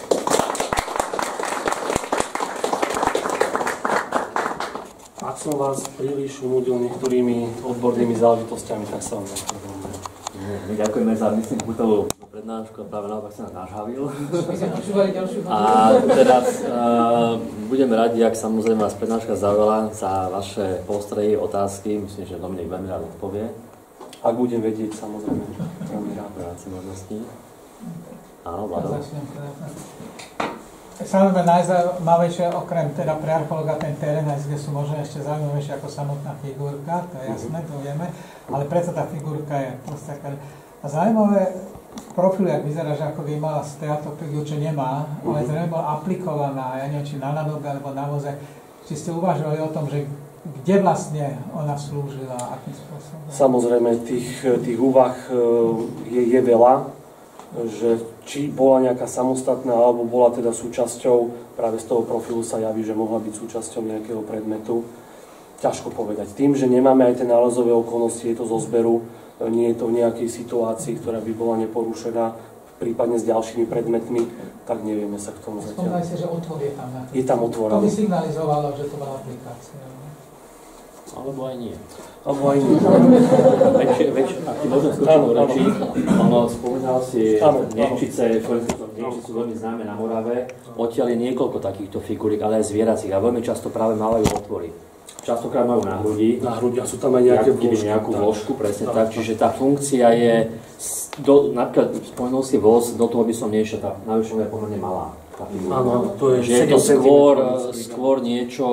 Ak som vás príliš unudil niektorými odbornými záležitosťami, tak sa vám ďakujem. My ďakujeme za, myslím, putovú prednášku a práve naopak sa nás nažhavil. A teraz uh, budeme radi, ak samozrejme vás prednáška zaujala, za vaše postrehy, otázky. Myslím, že Dominik veľmi rád odpovie. Ak budem vedieť, samozrejme, veľmi rád. V rámci možností. Áno, Vlado. Samozrejme najzaujímavejšie, okrem teda pre archeológa ten terén, kde sú možno ešte zaujímavejšie ako samotná figurka, to je jasné, to vieme, ale preto tá figurka je proste taká. A zaujímavé profil, jak vyzerá, že ako by mala steatopigu, čo nemá, ale zrejme bola aplikovaná, ja neviem, či na nadobe alebo na voze. Či ste uvažovali o tom, že kde vlastne ona slúžila, akým spôsobom? Samozrejme, tých, tých úvah je, je veľa, že či bola nejaká samostatná, alebo bola teda súčasťou, práve z toho profilu sa javí, že mohla byť súčasťou nejakého predmetu. Ťažko povedať. Tým, že nemáme aj tie nálezové okolnosti, je to zo zberu, nie je to v nejakej situácii, ktorá by bola neporušená, prípadne s ďalšími predmetmi, tak nevieme sa k tomu zatiaľ. Spomínali ste, že otvor je tam. Je tam otvor. To by signalizovalo, že to bola aplikácia. Alebo aj nie. Alebo aj nie. Väčšie, väčšie, ak ti môžem skočiť do rečí, ono spomínal si Nemčice, Nemčice sú veľmi známe na Morave, odtiaľ je niekoľko takýchto figúrik, ale aj zvieracích a veľmi často práve mávajú otvory. Častokrát majú na hrudi. Na hrudi a sú tam aj nejaké vložky. Nejakú vložku, presne tak. Čiže tá funkcia je, do, napríklad spomenul si voz, do toho by som nešiel, tá navyšenia je pomerne malá. Áno, to je, že je to skôr, skôr niečo,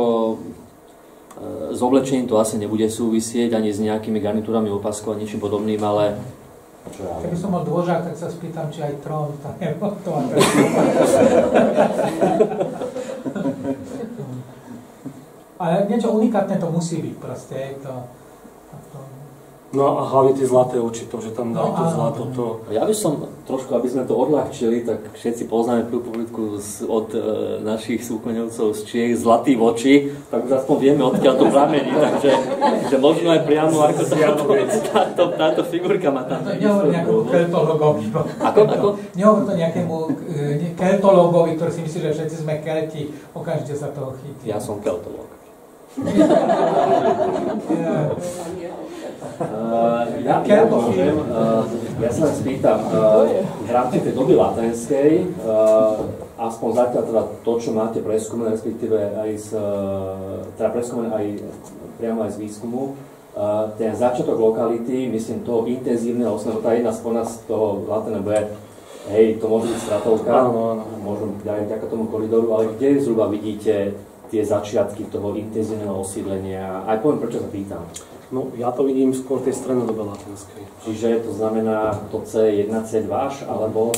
s oblečením to asi nebude súvisieť, ani s nejakými garnitúrami opaskov a niečím podobným, ale Čo ja Keby som mal dôžak, tak sa spýtam, či aj trón, tak je to. Ale niečo unikátne to musí byť proste, je to... to... No a hlavne tie zlaté oči, to, že tam dali No, to áno. zlato, to... Ja by som trošku, aby sme to odľahčili, tak všetci poznáme prvú publiku z, od e, našich súkmeňovcov z Čiech, zlatý v oči, tak už aspoň vieme, odkiaľ to pramení, takže že možno aj priamo ako táto, táto, táto figurka má tam. To nehovor nejakému keltológovi. Ako, ako? Nehovor to nejakému e, keltológovi, ktorý si myslí, že všetci sme kelti, okamžite sa toho chytí. Ja som keltológ. Uh, ja, ja môžem, uh, ja sa len spýtam, uh, v rámci tej doby latenskej, uh, aspoň zatiaľ teda to, čo máte preskúmané, respektíve aj z, uh, teda preskúmané aj priamo aj z výskumu, uh, ten začiatok lokality, myslím toho intenzívneho osného, tá jedna spona z toho latené bude, hej, to môže byť stratovka, možno aj vďaka tomu koridoru, ale kde zhruba vidíte tie začiatky toho intenzívneho osídlenia? Aj poviem, prečo sa pýtam. No, ja to vidím skôr tej strednodobe latinskej. Čiže to znamená to cé jedna, cé dva, alebo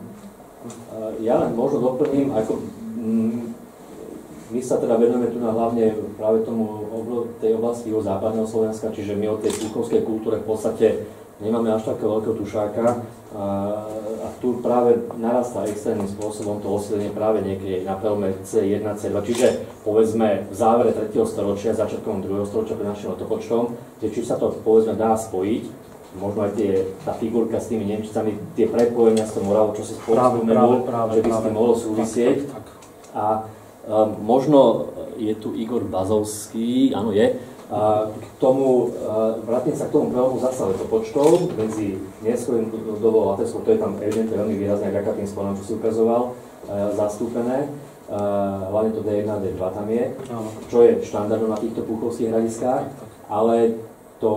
ja len možno doplním, ako mm, my sa teda venujeme tu na hlavne práve tomu tej oblasti západného Slovenska, čiže my o tej púchovskej kultúre v podstate nemáme až takého veľkého tušáka a, a tu práve narastá extrémnym spôsobom to osídlenie práve niekde na prelome cé jedna, cé dva, čiže povedzme v závere tretieho storočia, začiatkom druhého storočia pre našim letopočtom, že či sa to povedzme dá spojiť, možno aj tie, tá figurka s tými Nemčicami, tie prepojenia s tou Moravou, čo si spolu spomenul, že by s tým mohlo súvisieť. Tak, tak, tak. A um, možno je tu Igor Bazovský, áno je, a k tomu, vrátim sa k tomu prelomu zasa letopočtov medzi dneskovým dobou a latenskou, to je tam evidentne veľmi výrazne, vďaka tým spolom, čo si ukazoval, zastúpené. Hlavne to dé jedna, dé dva tam je, čo je štandardom na týchto púchovských hradiskách, ale to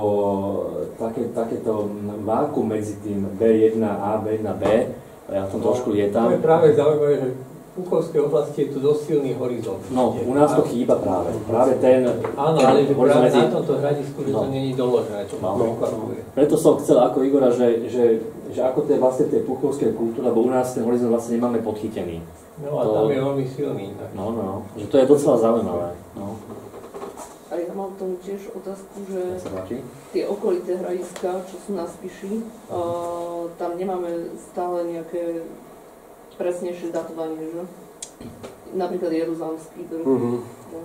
také, takéto vákuum medzi tým bé jeden á, bé jeden bé, ja v tom trošku lietam. To je práve zaujímavé, že v Púchovskej oblasti je tu dosť silný horizont. No, u nás to chýba práve. Práve ten... Áno, ten ale že práve medzi... na tomto hradisku, že no. to není doložené, čo ma no. prekvapuje. Preto som chcel ako Igora, že, že, že ako to je vlastne tej púchovskej kultúry, lebo u nás ten horizont vlastne nemáme podchytený. No a to... tam je veľmi silný. Tak. No, no, no. Že to je docela zaujímavé. No. A ja mám k tomu tiež otázku, že sa tie okolité hradiska, čo sú na Spiši, uh, tam nemáme stále nejaké presnejšie datovanie, že? Napríklad Jeruzalemský drh. Mm-hmm. No.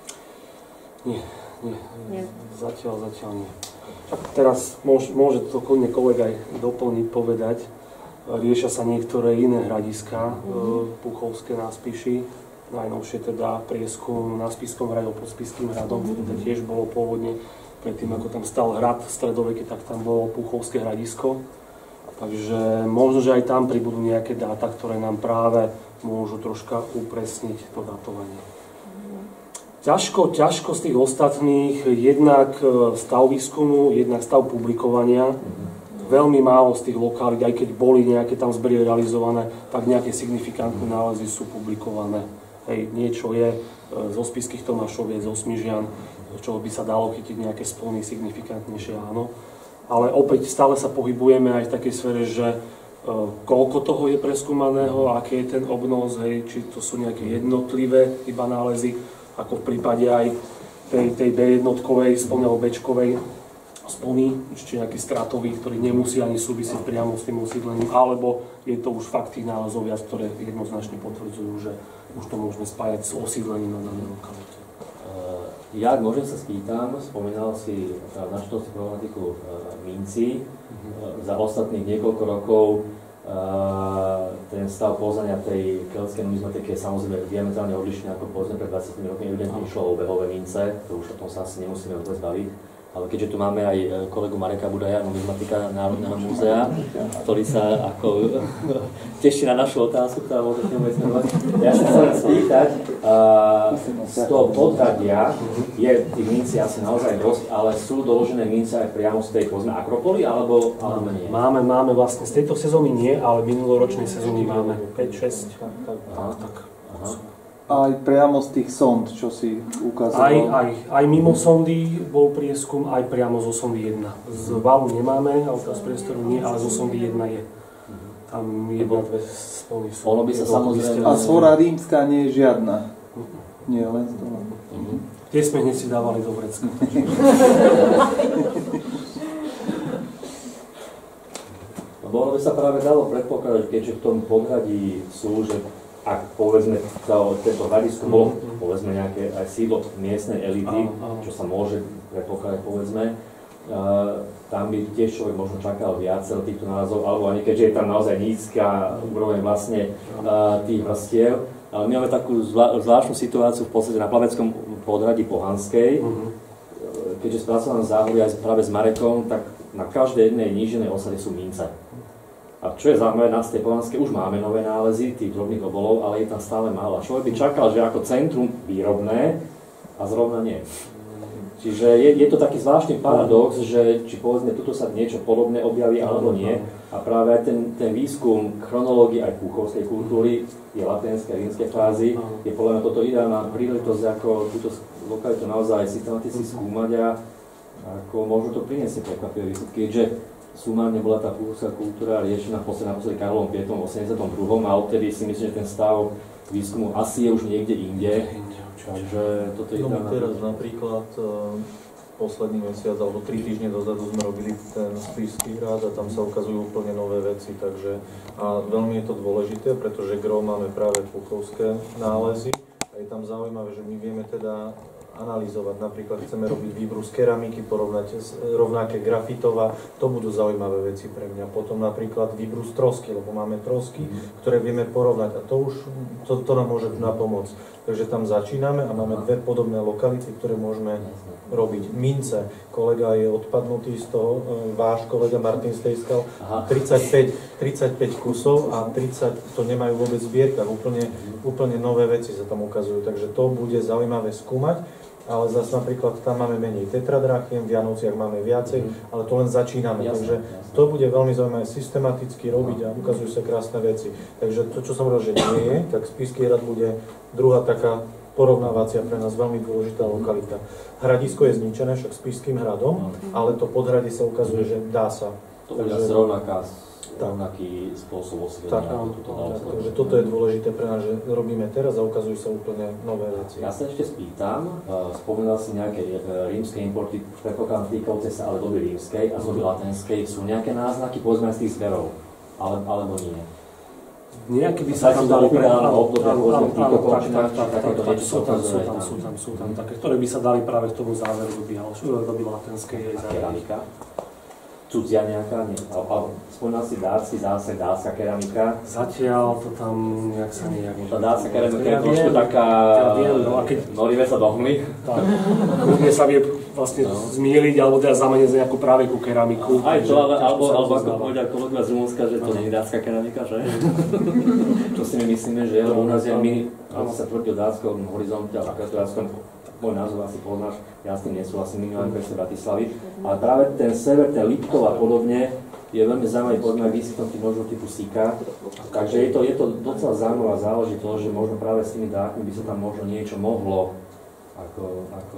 Nie, nie, nie. Zatiaľ, zatiaľ nie. Teraz môže, môže to kľudne kolega aj doplniť, povedať. Riešia sa niektoré iné hradiská, mm-hmm. Púchovské na Spiši. Najnovšie teda prieskum na Spiskom hrade pod Spiským hradom, mm-hmm. kde tiež bolo pôvodne, predtým ako tam stal hrad stredoveky, tak tam bolo Púchovské hradisko. Takže možno, že aj tam pribudú nejaké dáta, ktoré nám práve môžu troška upresniť to datovanie. Ťažko, ťažko z tých ostatných, jednak stav výskumu, jednak stav publikovania. Veľmi málo z tých lokalít, aj keď boli nejaké tam zbery realizované, tak nejaké signifikantné nálezy sú publikované. Hej, niečo je zo Spišských Tomášoviec, zo Smižian, čo by sa dalo chytiť nejaké splny signifikantnejšie, áno. Ale opäť stále sa pohybujeme aj v takej sfére, že uh, koľko toho je preskúmaného, aký je ten obnos, hej, či to sú nejaké jednotlivé iba nálezy, ako v prípade aj tej, tej bé jednotkovej, spolne alebo béčkovej spolny, či nejaký stratový, ktorý nemusí ani súvisieť priamo s tým osídlením, alebo je to už fakt tých nálezov viac, ktoré jednoznačne potvrdzujú, že už to môžeme spájať s osídlením na danej lokalite. Ja, môžem sa spýtam, spomínal si naštou si problematiku minci. Mm-hmm. Za ostatných niekoľko rokov ten stav poznania tej keľtskej numizmatiky je samozrejme diametrálne odlišný ako povedzme pred dvadsiatimi rokmi. Evidentne išlo o obehové mince, to už o tom sa asi nemusíme vôbec baviť. Ale keďže tu máme aj kolegu Mareka Budaja, numizmatika Národného múzea, ktorý sa ako teší na našu otázku, ktorá môže k nemu smerovať. Ja sa chcem spýtať, uh, z toho podhradia je tých mincí asi naozaj dosť, ale sú doložené mince aj priamo z tej povedzme Akropoly, alebo, alebo nie? Máme, máme vlastne, z tejto sezóny nie, ale minuloročnej sezóny máme päť šesť. Tak, tak. Aha. Aj priamo z tých sond, čo si ukazoval? Aj, aj, aj mimo sondy bol prieskum, aj priamo zo sondy jedna. Z valu nemáme, ale z priestoru nie, ale zo sondy jedna je. Tam jedna, dve spolny sú. Ono by sa samozrejme... A svora rímska nie je žiadna? Nie, len z toho. Tie sme hneď si dávali do vrecka. Ono by sa práve dalo predpokladať, keďže v tom podhradí sú, že ak povedzme to, tento hradisko bolo povedzme nejaké aj sídlo miestnej elity, čo sa môže predpokladať povedzme, uh, tam by tiež človek možno čakal viacero týchto názov, alebo ani keďže je tam naozaj nízka úroveň vlastne uh, tých vrstiev. Ale my máme takú zvlá, zvláštnu situáciu v podstate na Plaveckom podhradí Pohanskej, uh-huh. keďže spracované záhory aj práve s Marekom, tak na každej jednej níženej osade sú mince. A čo je zaujímavé, na tej Pohanskej už máme nové nálezy tých drobných obolov, ale je tam stále málo. A človek by čakal, že ako centrum výrobné a zrovna nie. Čiže je, je to taký zvláštny paradox, že či povedzme, tuto sa niečo podobné objaví alebo nie. A práve aj ten, ten výskum chronológie aj púchovskej kultúry, je latinskej a rímskej fázy, je podľa mňa toto ideálna príležitosť, ako túto lokalitu naozaj systematicky skúmať a ako možno to priniesie prekvapivé výsledky, keďže sumárne bola tá púchovská kultúra riešená v podstate naposledy Karolom piatom v osemdesiatom druhom a odtedy si myslím, že ten stav výskumu asi je už niekde inde. Takže toto je no, ideálna. Teraz napríklad posledný mesiac alebo tri týždne dozadu sme robili ten Spišský hrad a tam sa ukazujú úplne nové veci, takže a veľmi je to dôležité, pretože gro máme práve púchovské nálezy a je tam zaujímavé, že my vieme teda analyzovať, napríklad chceme robiť výbrus keramiky, porovnať rovnaké grafitova, to budú zaujímavé veci pre mňa. Potom napríklad výbrus trosky, lebo máme trosky, ktoré vieme porovnať a to už, to, to nám môže napomôcť. Takže tam začíname a máme dve podobné lokality, ktoré môžeme robiť. Mince, kolega je odpadnutý z toho, váš kolega Martin Stejskal, tridsaťpäť, tridsaťpäť kusov a tridsať to nemajú vôbec v zbierkach, úplne, úplne nové veci sa tam ukazujú, takže to bude zaujímavé skúmať. Ale zase napríklad tam máme menej tetradrachiem, v Vianociach máme viacej, ale to len začíname, jasne, takže jasne. To bude veľmi zaujímavé systematicky robiť a ukazujú sa krásne veci. Takže to, čo som hovoril, že nie je, tak Spišský hrad bude druhá taká porovnávacia pre nás veľmi dôležitá lokalita. Hradisko je zničené však Spišským hradom, ale to podhradie sa ukazuje, že dá sa. To bude asi rovnaká rovnaký spôsob osvetlenia. Takže toto je dôležité pre nás, že robíme teraz a ukazujú sa úplne nové veci. Ja sa ešte spýtam, spomínal si nejaké rímske importy, predpokladám týkajúce sa ale doby rímskej a doby latinskej, sú nejaké náznaky povedzme z tých zverov, ale, alebo nie? Nejaké by sa tam dali pre obdobie, povedzme v týchto končinách, či takéto niečo sú tam, sú tam, sú tam, sú tam také, ktoré by sa dali práve k tomu záveru doby, doby latinskej. A keramika? Cudzia nejaká, nie, alebo spomínal si dáci, zásek, dárska keramika. Zatiaľ to tam nejak sa nejak... Tá dárska keramika je trošku taká... Ja viem, no a keď... Norivé sa do hmly. Tak, kľudne sa vie vlastne no. zmieliť, alebo teda zameniť za nejakú práve ku keramiku. Aj to, ale, alebo, alebo ako povedal kolega z Rumunska, že to nie je dárska keramika, že? Čo si my myslíme, že je, lebo u nás je my, ako sa tvrdí o dárskom horizonte, ale v dárskom môj názor asi poznáš, ja s tým nesúhlasím minimálne pre Bratislavy, ale práve ten sever, ten Liptov a podobne je veľmi zaujímavý, povedzme aj výskytnutý možno typu Sika, takže je to, je to docela zaujímavá záležitosť, že možno práve s tými dárkmi by sa tam možno niečo mohlo ako, ako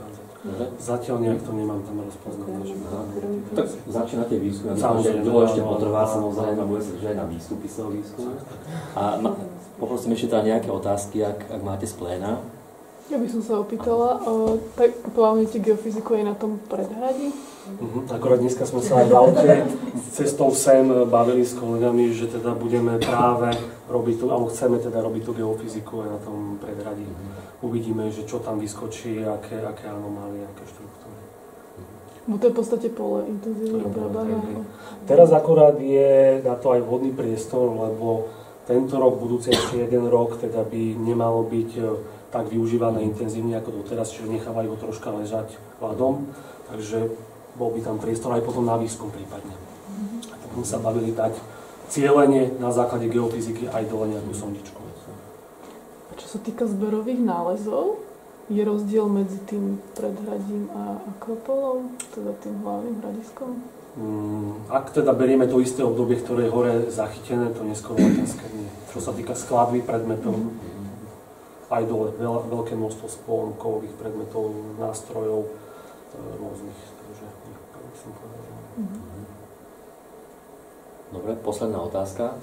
zatiaľ nejak to nemám tam rozpoznané. Tak začínate výskum, že dlho ešte potrvá, samozrejme, bude sa že aj na výstupy z toho výskumu. A poprosím ešte teda nejaké otázky, ak, ak máte z pléna. Ja by som sa opýtala, o, tak plánujete geofyziku aj na tom predhradí? Uh-huh. Akorát dneska sme sa aj v aute cestou sem bavili s kolegami, že teda budeme práve robiť tú, alebo chceme teda robiť tú geofyziku aj na tom predhradí. Uvidíme, že čo tam vyskočí, aké, aké anomálie, aké štruktúry. Bo to je v podstate pole intenzívne obrábania. Teraz akorát je na to aj vhodný priestor, lebo tento rok, budúci ešte jeden rok, teda by nemalo byť tak využívané intenzívne ako doteraz, čiže nechávajú ho troška ležať ľadom, takže bol by tam priestor aj potom na výskum prípadne. A tak sme sa bavili dať cieľenie na základe geofyziky aj dole nejakú sondičku. A čo sa týka zberových nálezov, je rozdiel medzi tým predhradím a Akropolou, teda tým hlavným hradiskom? Hmm, ak teda berieme to isté obdobie, ktoré je hore zachytené, to neskôr latinské nie. Čo sa týka skladby predmetov. aj dole veľa, veľké množstvo spón, kovových predmetov, nástrojov, rôznych. Takže by som povedal, že... Dobre, posledná otázka.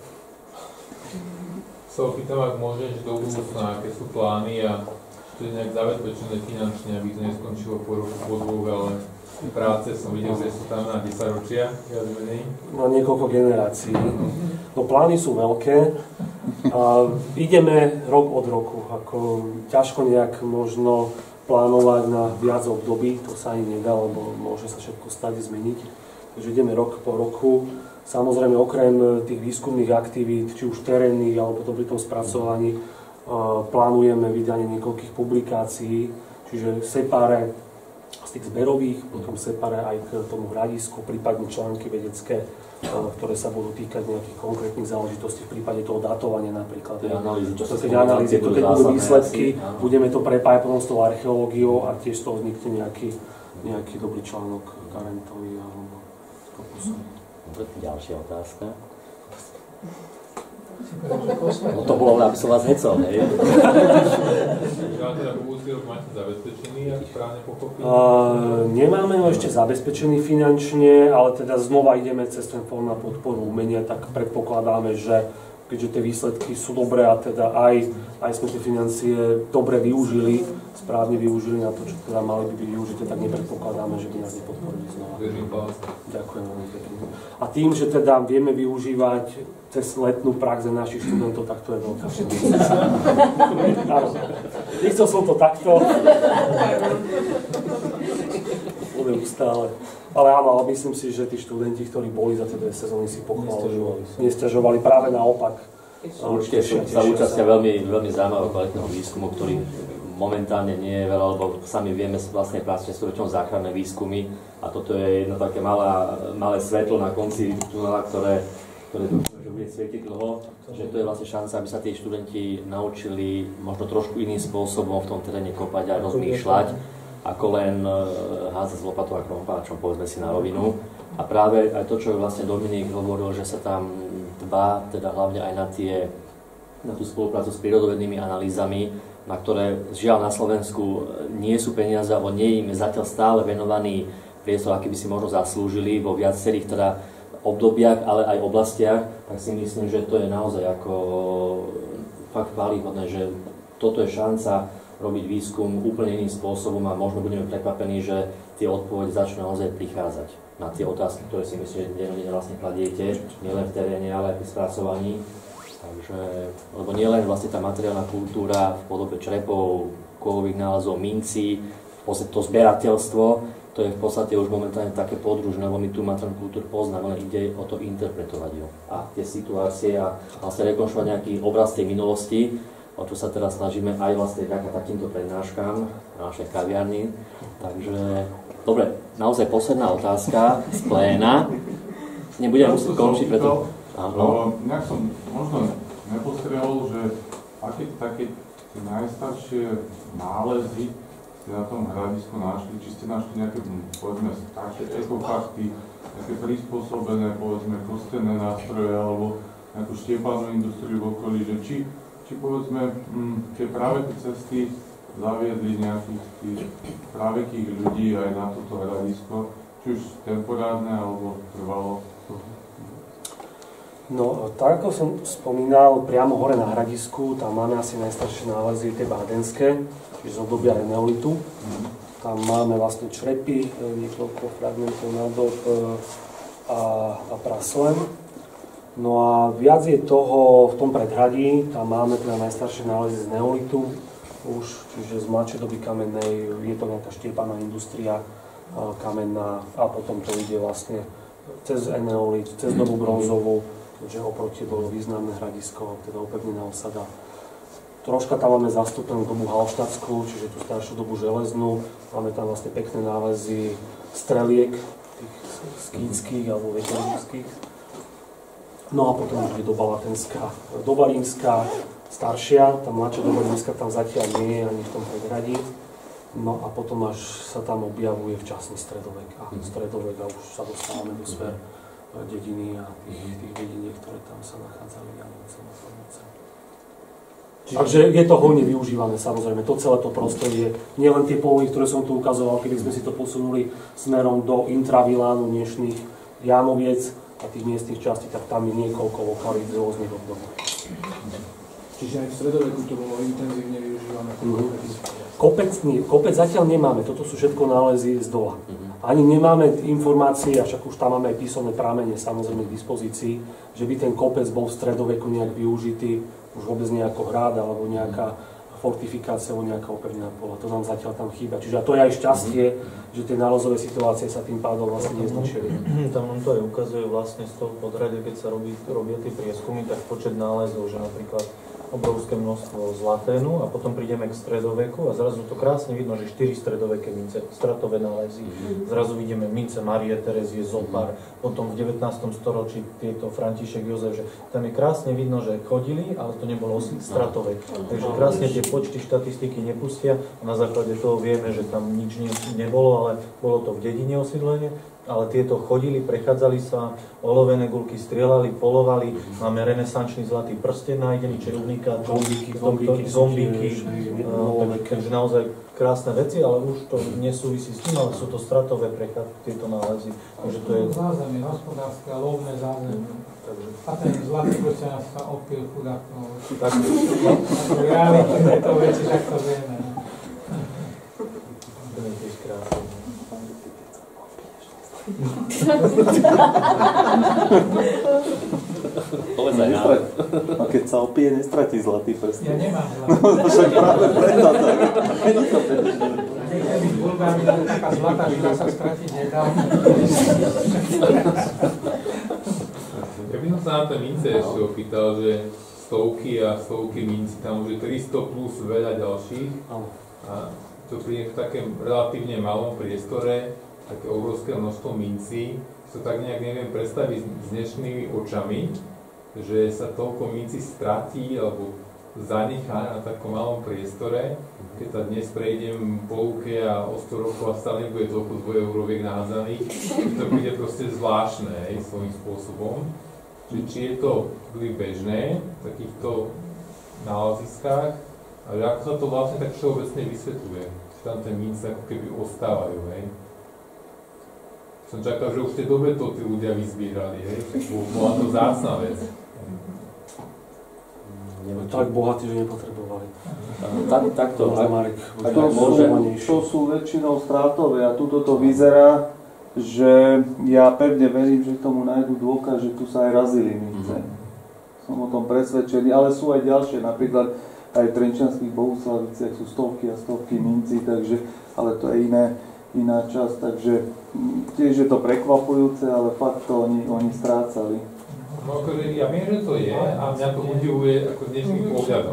Sa opýtam, ak môžeš do budúcna, aké sú plány a to je nejak zabezpečené finančne, aby to neskončilo po roku, po dvoch, ale práce som videl, že sú tam na desaťročia, viac menej. Na niekoľko generácií. No plány sú veľké. A ideme rok od roku. Ako ťažko nejak možno plánovať na viac období, to sa ani nedá, lebo môže sa všetko stať zmeniť. Takže ideme rok po roku. Samozrejme, okrem tých výskumných aktivít, či už terénnych, alebo to pri tom spracovaní, plánujeme vydanie niekoľkých publikácií, čiže separé z tých zberových, potom separé aj k tomu hradisku, prípadne články vedecké, ktoré sa budú týkať nejakých konkrétnych záležitostí v prípade toho datovania napríklad. Tie analýzy, čo sa keď analýzy, to keď budú výsledky, asi, budeme to prepájať potom s tou archeológiou a tiež z toho vznikne nejaký, nejaký dobrý článok Karentovi alebo Skopusovi. Ďalšia otázka. No to bolo, aby som vás hecol, hej? Ale teda budúci rok máte zabezpečený, ak správne pochopím? Uh, nemáme ho ešte zabezpečený finančne, ale teda znova ideme cez ten fond na podporu umenia, tak predpokladáme, že keďže tie výsledky sú dobré a teda aj, aj sme tie financie dobre využili, správne využili na to, čo teda mali by byť využité, tak nepredpokladáme, že by nás nepodporili znova. Ďakujem veľmi pekne. A tým, že teda vieme využívať cez letnú prax za našich študentov, tak to je veľká šanca. Nechcel som to takto. Bude ustále. Ale áno, ale myslím si, že tí študenti, ktorí boli za tie dve sezóny, si pochválili. Nesťažovali, práve naopak. Určite sú, sa účastia veľmi, veľmi zaujímavého kvalitného výskumu, ktorý momentálne nie je veľa, lebo sami vieme, vlastne pracujeme s väčšinou záchranné výskumy a toto je jedno také malá, malé svetlo na konci tunela, ktoré, ktoré dúfame, že bude svietiť dlho, že to je vlastne šanca, aby sa tí študenti naučili možno trošku iným spôsobom v tom teréne kopať a rozmýšľať, ako len házať z lopatou a krompáčom, povedzme si na rovinu. A práve aj to, čo vlastne Dominik hovoril, že sa tam dbá, teda hlavne aj na, tie, na tú spoluprácu s prírodovednými analýzami, na ktoré žiaľ na Slovensku nie sú peniaze, alebo nie im je zatiaľ stále venovaný priestor, aký by si možno zaslúžili vo viacerých teda obdobiach, ale aj oblastiach, tak si myslím, že to je naozaj ako fakt chválihodné, že toto je šanca robiť výskum úplne iným spôsobom a možno budeme prekvapení, že tie odpovede začnú naozaj prichádzať na tie otázky, ktoré si myslím, že dennodenne vlastne kladiete, nielen v teréne, ale aj pri spracovaní. Takže, lebo nielen vlastne tá materiálna kultúra v podobe črepov, kovových nálezov, mincí, v podstate to zberateľstvo, to je v podstate už momentálne také podružné, lebo my tú materiálnu kultúru poznáme, ale ide o to interpretovať ju. A tie situácie a vlastne rekonštruovať nejaký obraz tej minulosti, o čo sa teraz snažíme aj vlastne vďaka takýmto prednáškam na našej kaviarni. Takže, dobre, naozaj posledná otázka z pléna. Nebudem musieť končiť, preto... Áno. Nejak som možno nepostrehol, že aké také tie najstaršie nálezy ste na tom hradisku našli, či ste našli nejaké, povedzme, staršie ekofakty, nejaké prispôsobené, povedzme, kostenné nástroje alebo nejakú štiepanú industriu v okolí, že či či povedzme, tie práveké cesty zaviedli nejakých tých právekých ľudí aj na toto hradisko, či už temporárne alebo trvalo? No, tak ako som spomínal, priamo hore na hradisku, tam máme asi najstaršie nálezy, tie bádenské, čiže z obdobia neolitu. Mm. Tam máme vlastne črepy, niekoľko fragmentov nádob a, a praslem. No a viac je toho v tom predhradí, tam máme teda najstaršie nálezy z neolitu, už, čiže z mladšej doby kamennej, je to nejaká štiepaná industria kamenná a potom to ide vlastne cez eneolit, cez dobu bronzovú, keďže oproti bolo významné hradisko, teda opevnená osada. Troška tam máme zastúpenú dobu halštatskú, čiže tú staršiu dobu železnú, máme tam vlastne pekné nálezy streliek, tých skýtských alebo veterovských. No a potom už je doba latenská, doba rímska, staršia, tá mladšia doba rímska tam zatiaľ nie je ani v tom predhradí. No a potom až sa tam objavuje včasný stredovek a stredovek a už sa dostávame do sfér dediny a tých, tých dediniek, ktoré tam sa nachádzali. Takže je to hojne využívané, samozrejme, to celé to prostredie. Nie len tie polohy, ktoré som tu ukazoval, kedy sme si to posunuli smerom do intravilánu dnešných Jánoviec a tých miestnych častí, tak tam je niekoľko lokalít z rôznych období. Čiže aj v stredoveku to bolo intenzívne využívané. Mm-hmm. Kopec, nie, kopec zatiaľ nemáme, toto sú všetko nálezy z dola. Ani nemáme informácie, a však už tam máme aj písomné pramene samozrejme k dispozícii, že by ten kopec bol v stredoveku nejak využitý, už vôbec nejako hrad alebo nejaká fortifikácia alebo nejaká opevnená pola. To nám zatiaľ tam chýba. Čiže to je aj šťastie, že tie nálezové situácie sa tým pádom vlastne nezničili. Tam nám to aj ukazuje vlastne z toho podhradia, keď sa robí, robia tie prieskumy, tak počet nálezov, že napríklad obrovské množstvo zlaténu a potom prídeme k stredoveku a zrazu to krásne vidno, že štyri stredoveké mince, stratové nálezy. Zrazu vidíme mince Marie Terezie, Zopar, potom v devätnástom storočí tieto František Jozef, že tam je krásne vidno, že chodili, ale to nebolo stratové. Takže krásne tie počty štatistiky nepustia a na základe toho vieme, že tam nič nebolo, ale bolo to v dedine osídlenie. Ale tieto chodili, prechádzali sa, olovené guľky strieľali, polovali, máme renesančný zlatý prsten nájdený, čerubníka, zombíky, zombíky, takže naozaj krásne veci, ale už to nesúvisí s tým, ale sú to stratové prechádzky, tieto nálezy. Takže to je zázemie, hospodárske a lovné zázemie. A ten zlatý prsten sa opil chudák. Tak. V realite tieto veci, tak to vieme. To je tiež krásne. Nestrat... A keď sa opije, nestratí zlatý prst. Ja nemám zlatý. No však práve preto tak. Keby v Bulgárii taká zlatá žila sa stratiť nedá. Ja by som sa na to mince ešte opýtal, že stovky a stovky minci, tam už je tristo plus veľa ďalších a to príde v takém relatívne malom priestore, také obrovské množstvo mincí, to tak nejak neviem predstaviť s dnešnými očami, že sa toľko mincí stratí alebo zanechá na takom malom priestore. Keď sa dnes prejdem po lúke a o sto rokov a stále nebude toľko dvojeuroviek nahádzaných, to príde proste zvláštne, hej, svojím spôsobom. Čiže či je to bežné v takýchto náleziskách, ale ako sa to vlastne tak všeobecne vysvetľuje, že tam tie mince ako keby ostávajú, hej. Som čakal, že už v tej dobe to tí ľudia vyzbierali, hej? Bola to vzácna vec. Tak bohatí, že nepotrebovali. Tak, takto. Ak, ak to, môže, sú, to sú väčšinou strátové a tuto to vyzerá, že ja pevne verím, že tomu nájdu dôkaz, že tu sa aj razili mince. Mm-hmm. Som o tom presvedčený, ale sú aj ďalšie, napríklad aj v Trenčianskych Bohuslaviciach sú stovky a stovky mincí, takže, ale to je iné. iná časť, takže tiež je to prekvapujúce, ale fakt to oni, oni strácali. No akože ja viem, že to je a mňa to udivuje ako dnešných pohľadov.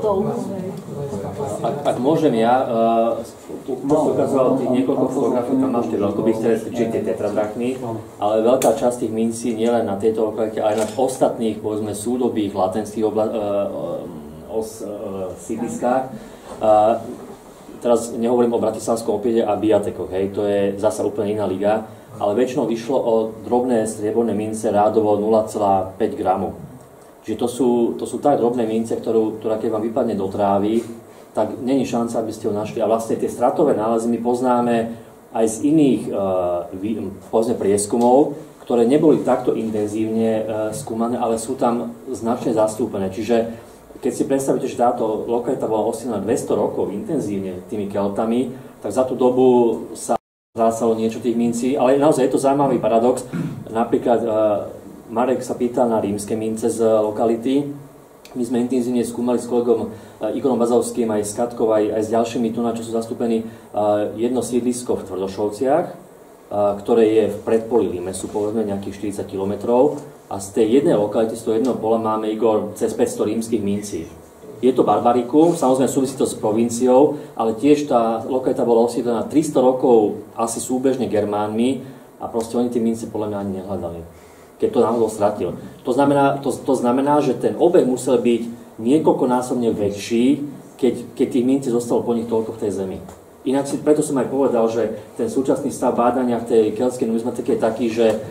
Ak, ak môžem ja, uh, tu som ukazoval tých niekoľko fotografií, tam máš tie veľkobystre, čiže tie tetradrachmy, ale veľká časť tých mincí nielen na tejto lokalite, ale aj na ostatných, povedzme, súdobých, latenských obla- uh, os, uh, sídliskách. Uh, Teraz nehovorím o bratislavskom opiede a biatekoch, hej, to je zasa úplne iná liga, ale väčšinou išlo o drobné strieborné mince rádovo nula celá päť gramu. Čiže to sú, to sú tak drobné mince, ktorú, ktorá keď vám vypadne do trávy, tak není šanca, aby ste ho našli. A vlastne tie stratové nálezy my poznáme aj z iných uh, povedzme prieskumov, ktoré neboli takto intenzívne uh, skúmané, ale sú tam značne zastúpené. Čiže keď si predstavíte, že táto lokalita bola osídlená dvesto rokov intenzívne tými Keltami, tak za tú dobu sa zrásalo niečo tých mincí, ale naozaj je to zaujímavý paradox. Napríklad uh, Marek sa pýtal na rímske mince z lokality. My sme intenzívne skúmali s kolegom uh, Igorom Bazovským aj s Katkou, aj, aj s ďalšími tu, na čo sú zastúpení uh, jedno sídlisko v Tvrdošovciach, uh, ktoré je v predpolí Limesu, povedzme nejakých štyridsať kilometrov. A z tej jednej lokality, z toho jedného pola máme, Igor, cez päťsto rímskych mincí. Je to barbarikum, samozrejme súvisí to s provinciou, ale tiež tá lokalita bola osídlená tristo rokov asi súbežne Germánmi a proste oni tie mince podľa mňa ani nehľadali, keď to náhodou stratil. To znamená, to, to znamená, že ten obeh musel byť niekoľkonásobne väčší, keď, keď tých mincí zostalo po nich toľko v tej zemi. Inak si, preto som aj povedal, že ten súčasný stav bádania v tej keľskej numismatike je taký, že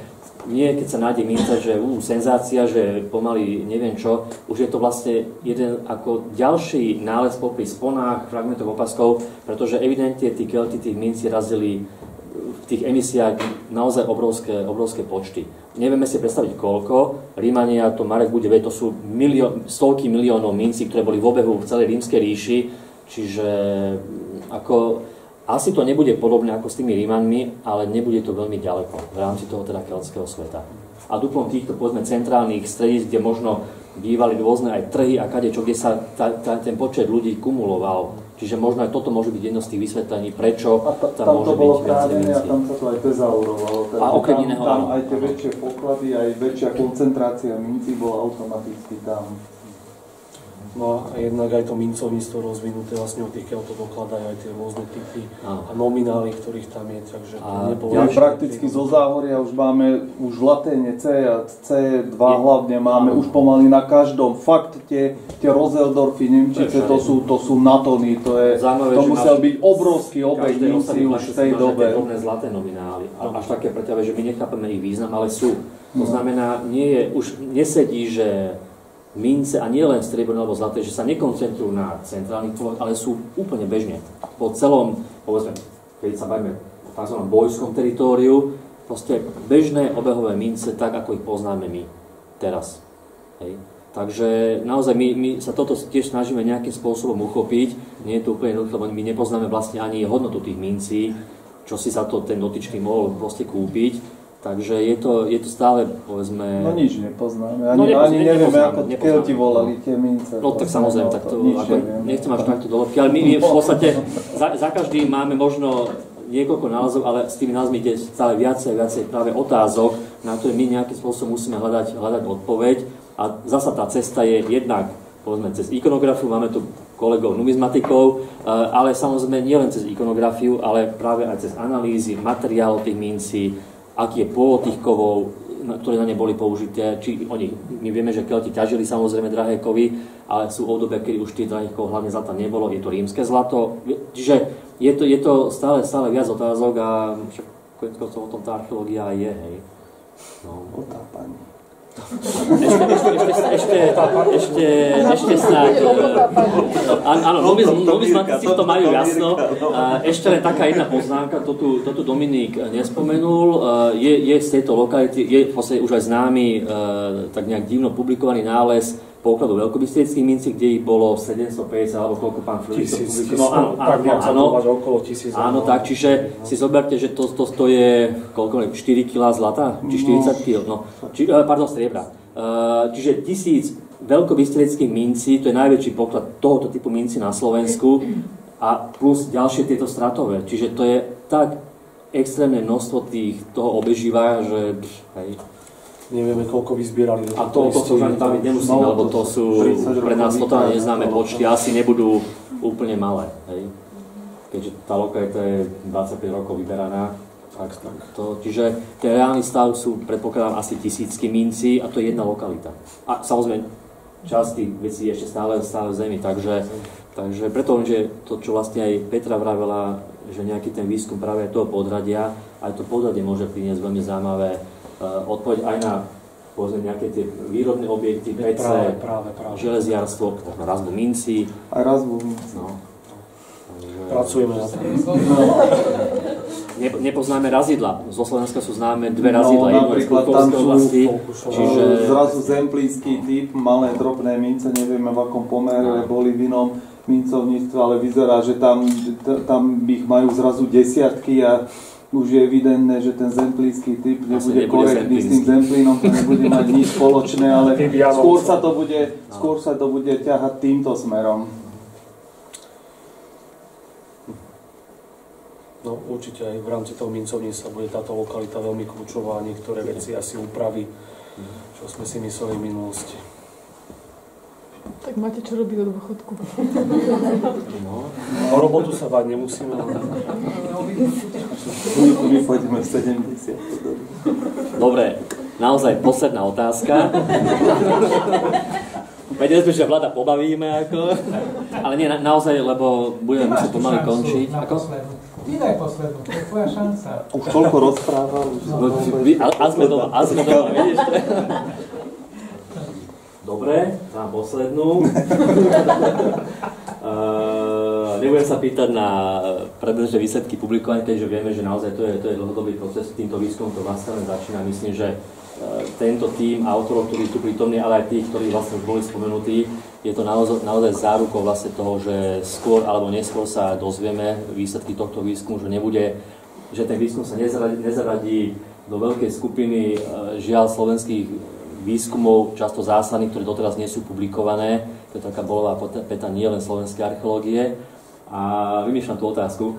nie keď sa nájde minca, že ú, senzácia, že pomaly neviem čo, už je to vlastne jeden ako ďalší nález popri sponách, fragmentov opaskov, pretože evidentne tí Kelti tých mincí razili v tých emisiách naozaj obrovské, obrovské počty. Nevieme si predstaviť koľko, Rímania, to Marek bude vedieť, to sú milió, stovky miliónov mincí, ktoré boli v obehu v celej rímskej ríši, čiže ako... Asi to nebude podobné ako s tými Rímanmi, ale nebude to veľmi ďaleko v rámci toho teda keltského sveta. A duplom týchto, povedzme, centrálnych stredísk, kde možno bývali rôzne aj trhy a kadečo, kde sa ta, ta, ten počet ľudí kumuloval. Čiže možno aj toto môže byť jedno z tých vysvetlení, prečo a ta, tam, tam môže byť viac mincí. A tam sa to aj tezaurovalo. A okrem iného, tam, tam aj tie väčšie poklady, aj väčšia koncentrácia mincí bola automaticky tam. No a jednak aj to mincovníctvo rozvinuté vlastne od tých Keltov dokladajú aj tie rôzne typy a nominály, ktorých tam je, takže to nebolo... Ja prakticky zo Záhoria už máme, už v laténe C a C dva hlavne máme už pomaly na každom. Fakt tie, tie Roseldorfy, Nemčice, to sú, to sú na tony, to je, to musel byť obrovský obeh mincí už v tej dobe. Každé zlaté nominály, až také preťavé, že my nechápeme ich význam, ale sú. To znamená, nie je, už nesedí, že mince, a nie len strieborné alebo zlaté, že sa nekoncentrujú na centrálnych poloch, ale sú úplne bežne. Po celom, povedzme, keď sa bavíme o tzv. Bojskom teritóriu, proste bežné obehové mince, tak ako ich poznáme my teraz. Hej. Takže naozaj my, my sa toto tiež snažíme nejakým spôsobom uchopiť. Nie je to úplne jednoduché, lebo my nepoznáme vlastne ani hodnotu tých mincí, čo si za to ten dotyčný mohol proste kúpiť. Takže je to, je to stále, povedzme... No nič nepoznáme, ani, no, nepoznáme, ani nevieme, ako Kelti volali tie mince. No tak samozrejme, tak to, ako, nechcem až takto do hĺbky, ale my, my v podstate za, za každým máme možno niekoľko nálezov, ale s tými nálezmi ide stále viacej a viacej práve otázok, na ktoré my nejakým spôsobom musíme hľadať, hľadať odpoveď. A zasa tá cesta je jednak, povedzme, cez ikonografiu, máme tu kolegov numizmatikov, ale samozrejme nie len cez ikonografiu, ale práve aj cez analýzy materiálov tých mincí, aký je pôvod tých kovov, ktoré na ne boli použité. Či oni, my vieme, že Kelti ťažili samozrejme drahé kovy, ale sú obdobia, kedy už tých drahých kov hlavne zlata nebolo, je to rímske zlato. Čiže je to, je to stále, stále viac otázok a však o tom tá archeológia aj je, hej. No. Otápanie. Ešte, ešte, ešte, ešte, ešte, ešte snáď, áno, numizmatici to majú jasno. Ešte len taká jedna poznámka, to tu, to tu Dominik nespomenul, je, je z tejto lokality, je v podstate už aj známy, tak nejak divno publikovaný nález pokladu veľkobystrieckých mincí, kde ich bolo sedemstopäťdesiat alebo koľko pán Fridrich to publikoval. Áno, okolo tisíc. Áno, tak, čiže si zoberte, že to, to, to je koľko, štyri kilá zlata? Či štyridsať kíl? No, či, pardon, striebra. Uh, čiže tisíc veľkobystrieckých mincí, to je najväčší poklad tohoto typu mincí na Slovensku a plus ďalšie tieto stratové. Čiže to je tak extrémne množstvo tých, toho obežíva, že hej. Nevieme, koľko vyzbierali. A to, to, to už ani tam nemusíme, lebo to sú pre nás totálne neznáme počty, asi nebudú úplne malé. Hej. Keďže tá lokalita je dvadsaťpäť rokov vyberaná. Tak, tak. To, čiže ten reálny stav sú, predpokladám, asi tisícky mincí a to je jedna lokalita. A samozrejme, časť tých vecí je ešte stále, stále v zemi, takže, takže preto, že to, čo vlastne aj Petra vravela, že nejaký ten výskum práve toho podradia, aj to podradie môže priniesť veľmi zaujímavé Uh, odpoveď aj na povedzme, nejaké tie výrobné objekty, pece, práve, práve, práve. železiarstvo, razbu mincí. Aj razbu mincí. No. Pracujeme na tom. Ne, nepoznáme razidla. Zo Slovenska sú známe dve razidla. No, napríklad tam sú oblasti, čiže... zrazu zemplínsky typ, malé drobné mince, nevieme v akom pomere, no. boli v inom mincovníctve, ale vyzerá, že tam, tam ich majú zrazu desiatky a už je evidentné, že ten zemplínsky typ nebude korektný s tým zemplínom, to nebude mať nič spoločné, ale skôr sa to bude, skôr sa to bude ťahať týmto smerom. No určite aj v rámci toho mincovníctva bude táto lokalita veľmi kľúčová, niektoré veci asi upraví, čo sme si mysleli v minulosti. Tak máte čo robiť do dôchodku. No, o robotu sa báť nemusíme. My pôjdeme v sedemdesiat. Dobre, naozaj posledná otázka. Vedeli sme, že vláda pobavíme, ako. Ale nie, na, naozaj, lebo budeme musieť pomaly končiť. Ako? Ty daj poslednú, to je tvoja šanca. Už toľko rozprával. No, a, a sme doma, a sme doma, vidíš? Dobre, mám poslednú. uh, nebudem sa pýtať na predbežné výsledky publikovania, keďže vieme, že naozaj to je, to je dlhodobý proces. Týmto výskumom to vlastne začína. Myslím, že uh, tento tím autorov, ktorí tu prítomní, ale aj tých, ktorí vlastne už boli spomenutí, je to naozaj, naozaj zárukou vlastne toho, že skôr alebo neskôr sa dozvieme výsledky tohto výskumu, že nebude, že ten výskum sa nezaradí, nezaradí do veľkej skupiny uh, žiaľ slovenských výskumov, často zásadných, ktoré doteraz nie sú publikované. To je taká bolová päta nie len slovenskej archeológie. A vymýšľam tú otázku.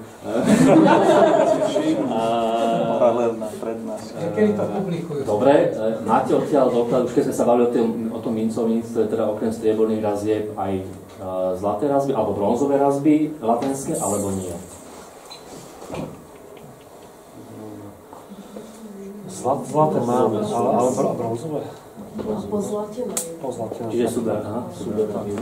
Paralelná prednáška. Kedy to publikujú? Dobre, máte odtiaľ doklad, už keď sme sa bavili o tom, o tom mincovníctve, teda okrem strieborných razieb aj uh, zlaté razby, alebo bronzové razby, latenské, alebo nie? Zlat, zlaté máme, ale, ale bronzové? Pozlatené. Pozlatené. Čiže super, aha, super.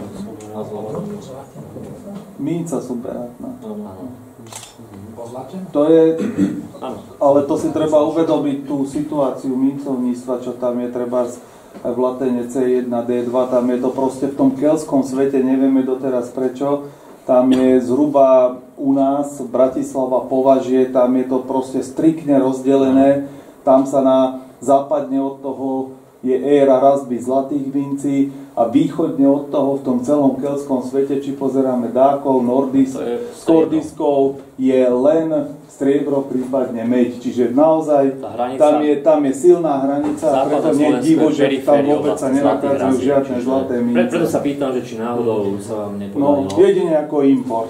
Minca superátna. Pozlatené? To je, ale to si treba uvedomiť tú situáciu mincovníctva, čo tam je treba aj v Latene cé jedna, dé dva, tam je to proste v tom keľskom svete, nevieme doteraz prečo, tam je zhruba u nás, Bratislava považie, tam je to proste striktne rozdelené, tam sa na západne od toho je éra razby zlatých mincí a východne od toho v tom celom keľskom svete, či pozeráme Dákov, Nordis, Kordiskov, je len striebro, prípadne meď. Čiže naozaj tam je, tam je silná hranica a preto nie je divo, že tam vôbec sa nenachádzajú žiadne zlaté mince. Preto sa pýtam, že či náhodou sa vám nepodarilo. No, jedine ako import.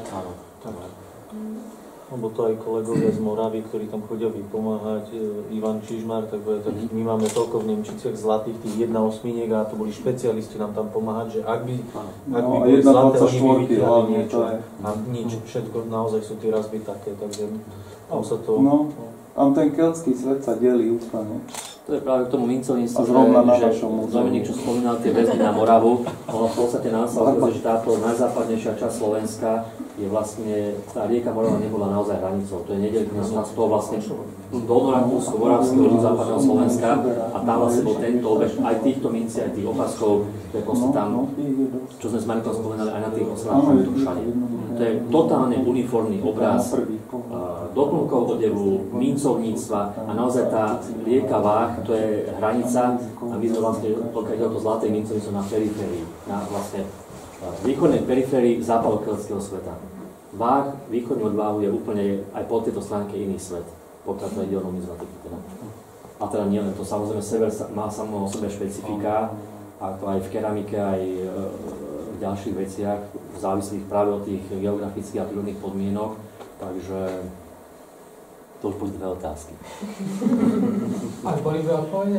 Lebo to aj kolegovia z Moravy, ktorí tam chodia vypomáhať, Ivan Čižmár, tak, tak my máme toľko v Nemčiciach zlatých, tých jedna osminiek a to boli špecialisti nám tam pomáhať, že ak by, ak by no, boli zlaté, oni by vytvorili hlavne, niečo. je. A nič, všetko naozaj sú tie razby také, takže tam sa to... No, tam ten keľský svet sa delí úplne. To je práve k tomu mincovníctvu, že, že Dominik, čo spomínal tie väzby na Moravu, ono v podstate nám sa ukazuje, že táto najzápadnejšia časť Slovenska je vlastne, tá rieka Morava nebola naozaj hranicou. To je nedeliteľná časť toho vlastne Dolnorakúsko-Moravského do západného Slovenska a tam vlastne bol tento obež aj týchto mincí, aj tých opaskov, to je proste tam, čo sme s Marikom spomenali, aj na tých osláčach, to všade. To je totálne uniformný obraz doplnkov odevu, mincovníctva a naozaj tá rieka Váh, to je hranica a my sme vlastne, pokiaľ ide o to zlaté mincovníctvo na periférii, na vlastne východnej periférii západokeľského sveta. Váh, východne od Váhu je úplne aj po tejto stránke iný svet, pokiaľ to ide o numizmatiku. Teda. A teda nie len to, samozrejme sever má samo o sebe špecifika, a to aj v keramike, aj v ďalších veciach, závislých práve od tých geografických a prírodných podmienok, takže to už boli dve otázky. Ale boli dve odpovede?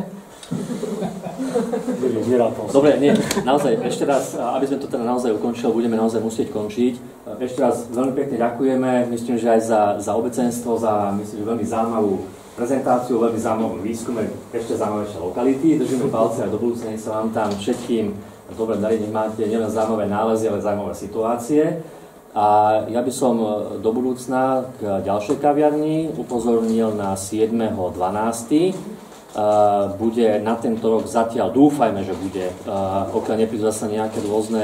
Dobre, nie, naozaj, ešte raz, aby sme to teda naozaj ukončili, budeme naozaj musieť končiť. Ešte raz veľmi pekne ďakujeme, myslím, že aj za, za obecenstvo, za, myslím, že veľmi zaujímavú prezentáciu, veľmi zaujímavú výskume, ešte zaujímavejšie lokality. Držíme palce aj do budúcna, nech sa vám tam všetkým dobre darí, nech máte nielen zaujímavé nálezy, ale zaujímavé situácie. A ja by som do budúcna k ďalšej kaviarni upozornil na siedmeho dvanásteho Uh, bude na tento rok zatiaľ, dúfajme, že bude, uh, pokiaľ neprídu zase nejaké rôzne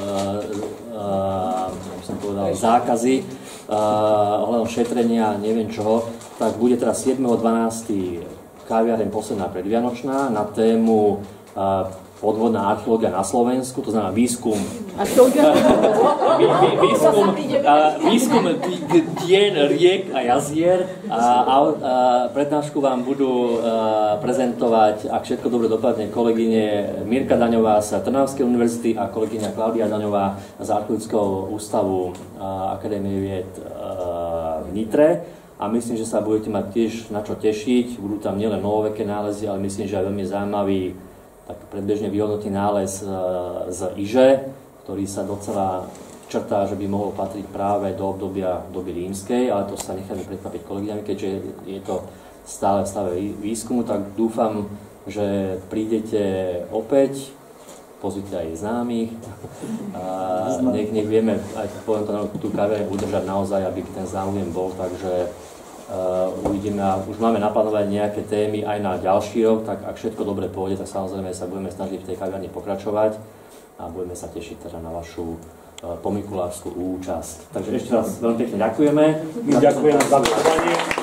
uh, uh, som povedal, zákazy uh, ohľadom šetrenia a neviem čoho, tak bude teda siedmeho dvanásteho kaviareň posledná predvianočná na tému uh, podvodná archeológia na Slovensku, to znamená výskum Archeológia? výskum, výskum dien, riek a jazier a, a, a prednášku vám budú a, prezentovať, ak všetko dobre dopadne, kolegyne Mirka Daňová z Trnavskej univerzity a kolegyňa Klaudia Daňová z Archeologického ústavu a, Akadémie vied a, v Nitre. A myslím, že sa budete mať tiež na čo tešiť. Budú tam nielen novoveké nálezy, ale myslím, že aj veľmi zaujímavý tak predbežne vyhodnotný nález z Iže, ktorý sa docela črtá, že by mohol patriť práve do obdobia doby rímskej, ale to sa necháme prekvapiť kolegyňami, keďže je to stále v stave výskumu, tak dúfam, že prídete opäť pozvite aj známych. A nech, nech vieme, aj poviem to, tú kaviareň udržať naozaj, aby ten záujem bol, takže uh, uvidíme. A už máme naplánované nejaké témy aj na ďalší rok, tak ak všetko dobre pôjde, tak samozrejme sa budeme snažiť v tej kaviarni pokračovať a budeme sa tešiť teda na vašu uh, pomikulářskú účasť. Takže ešte raz veľmi pekne ďakujeme. Ďakujeme za pozvanie.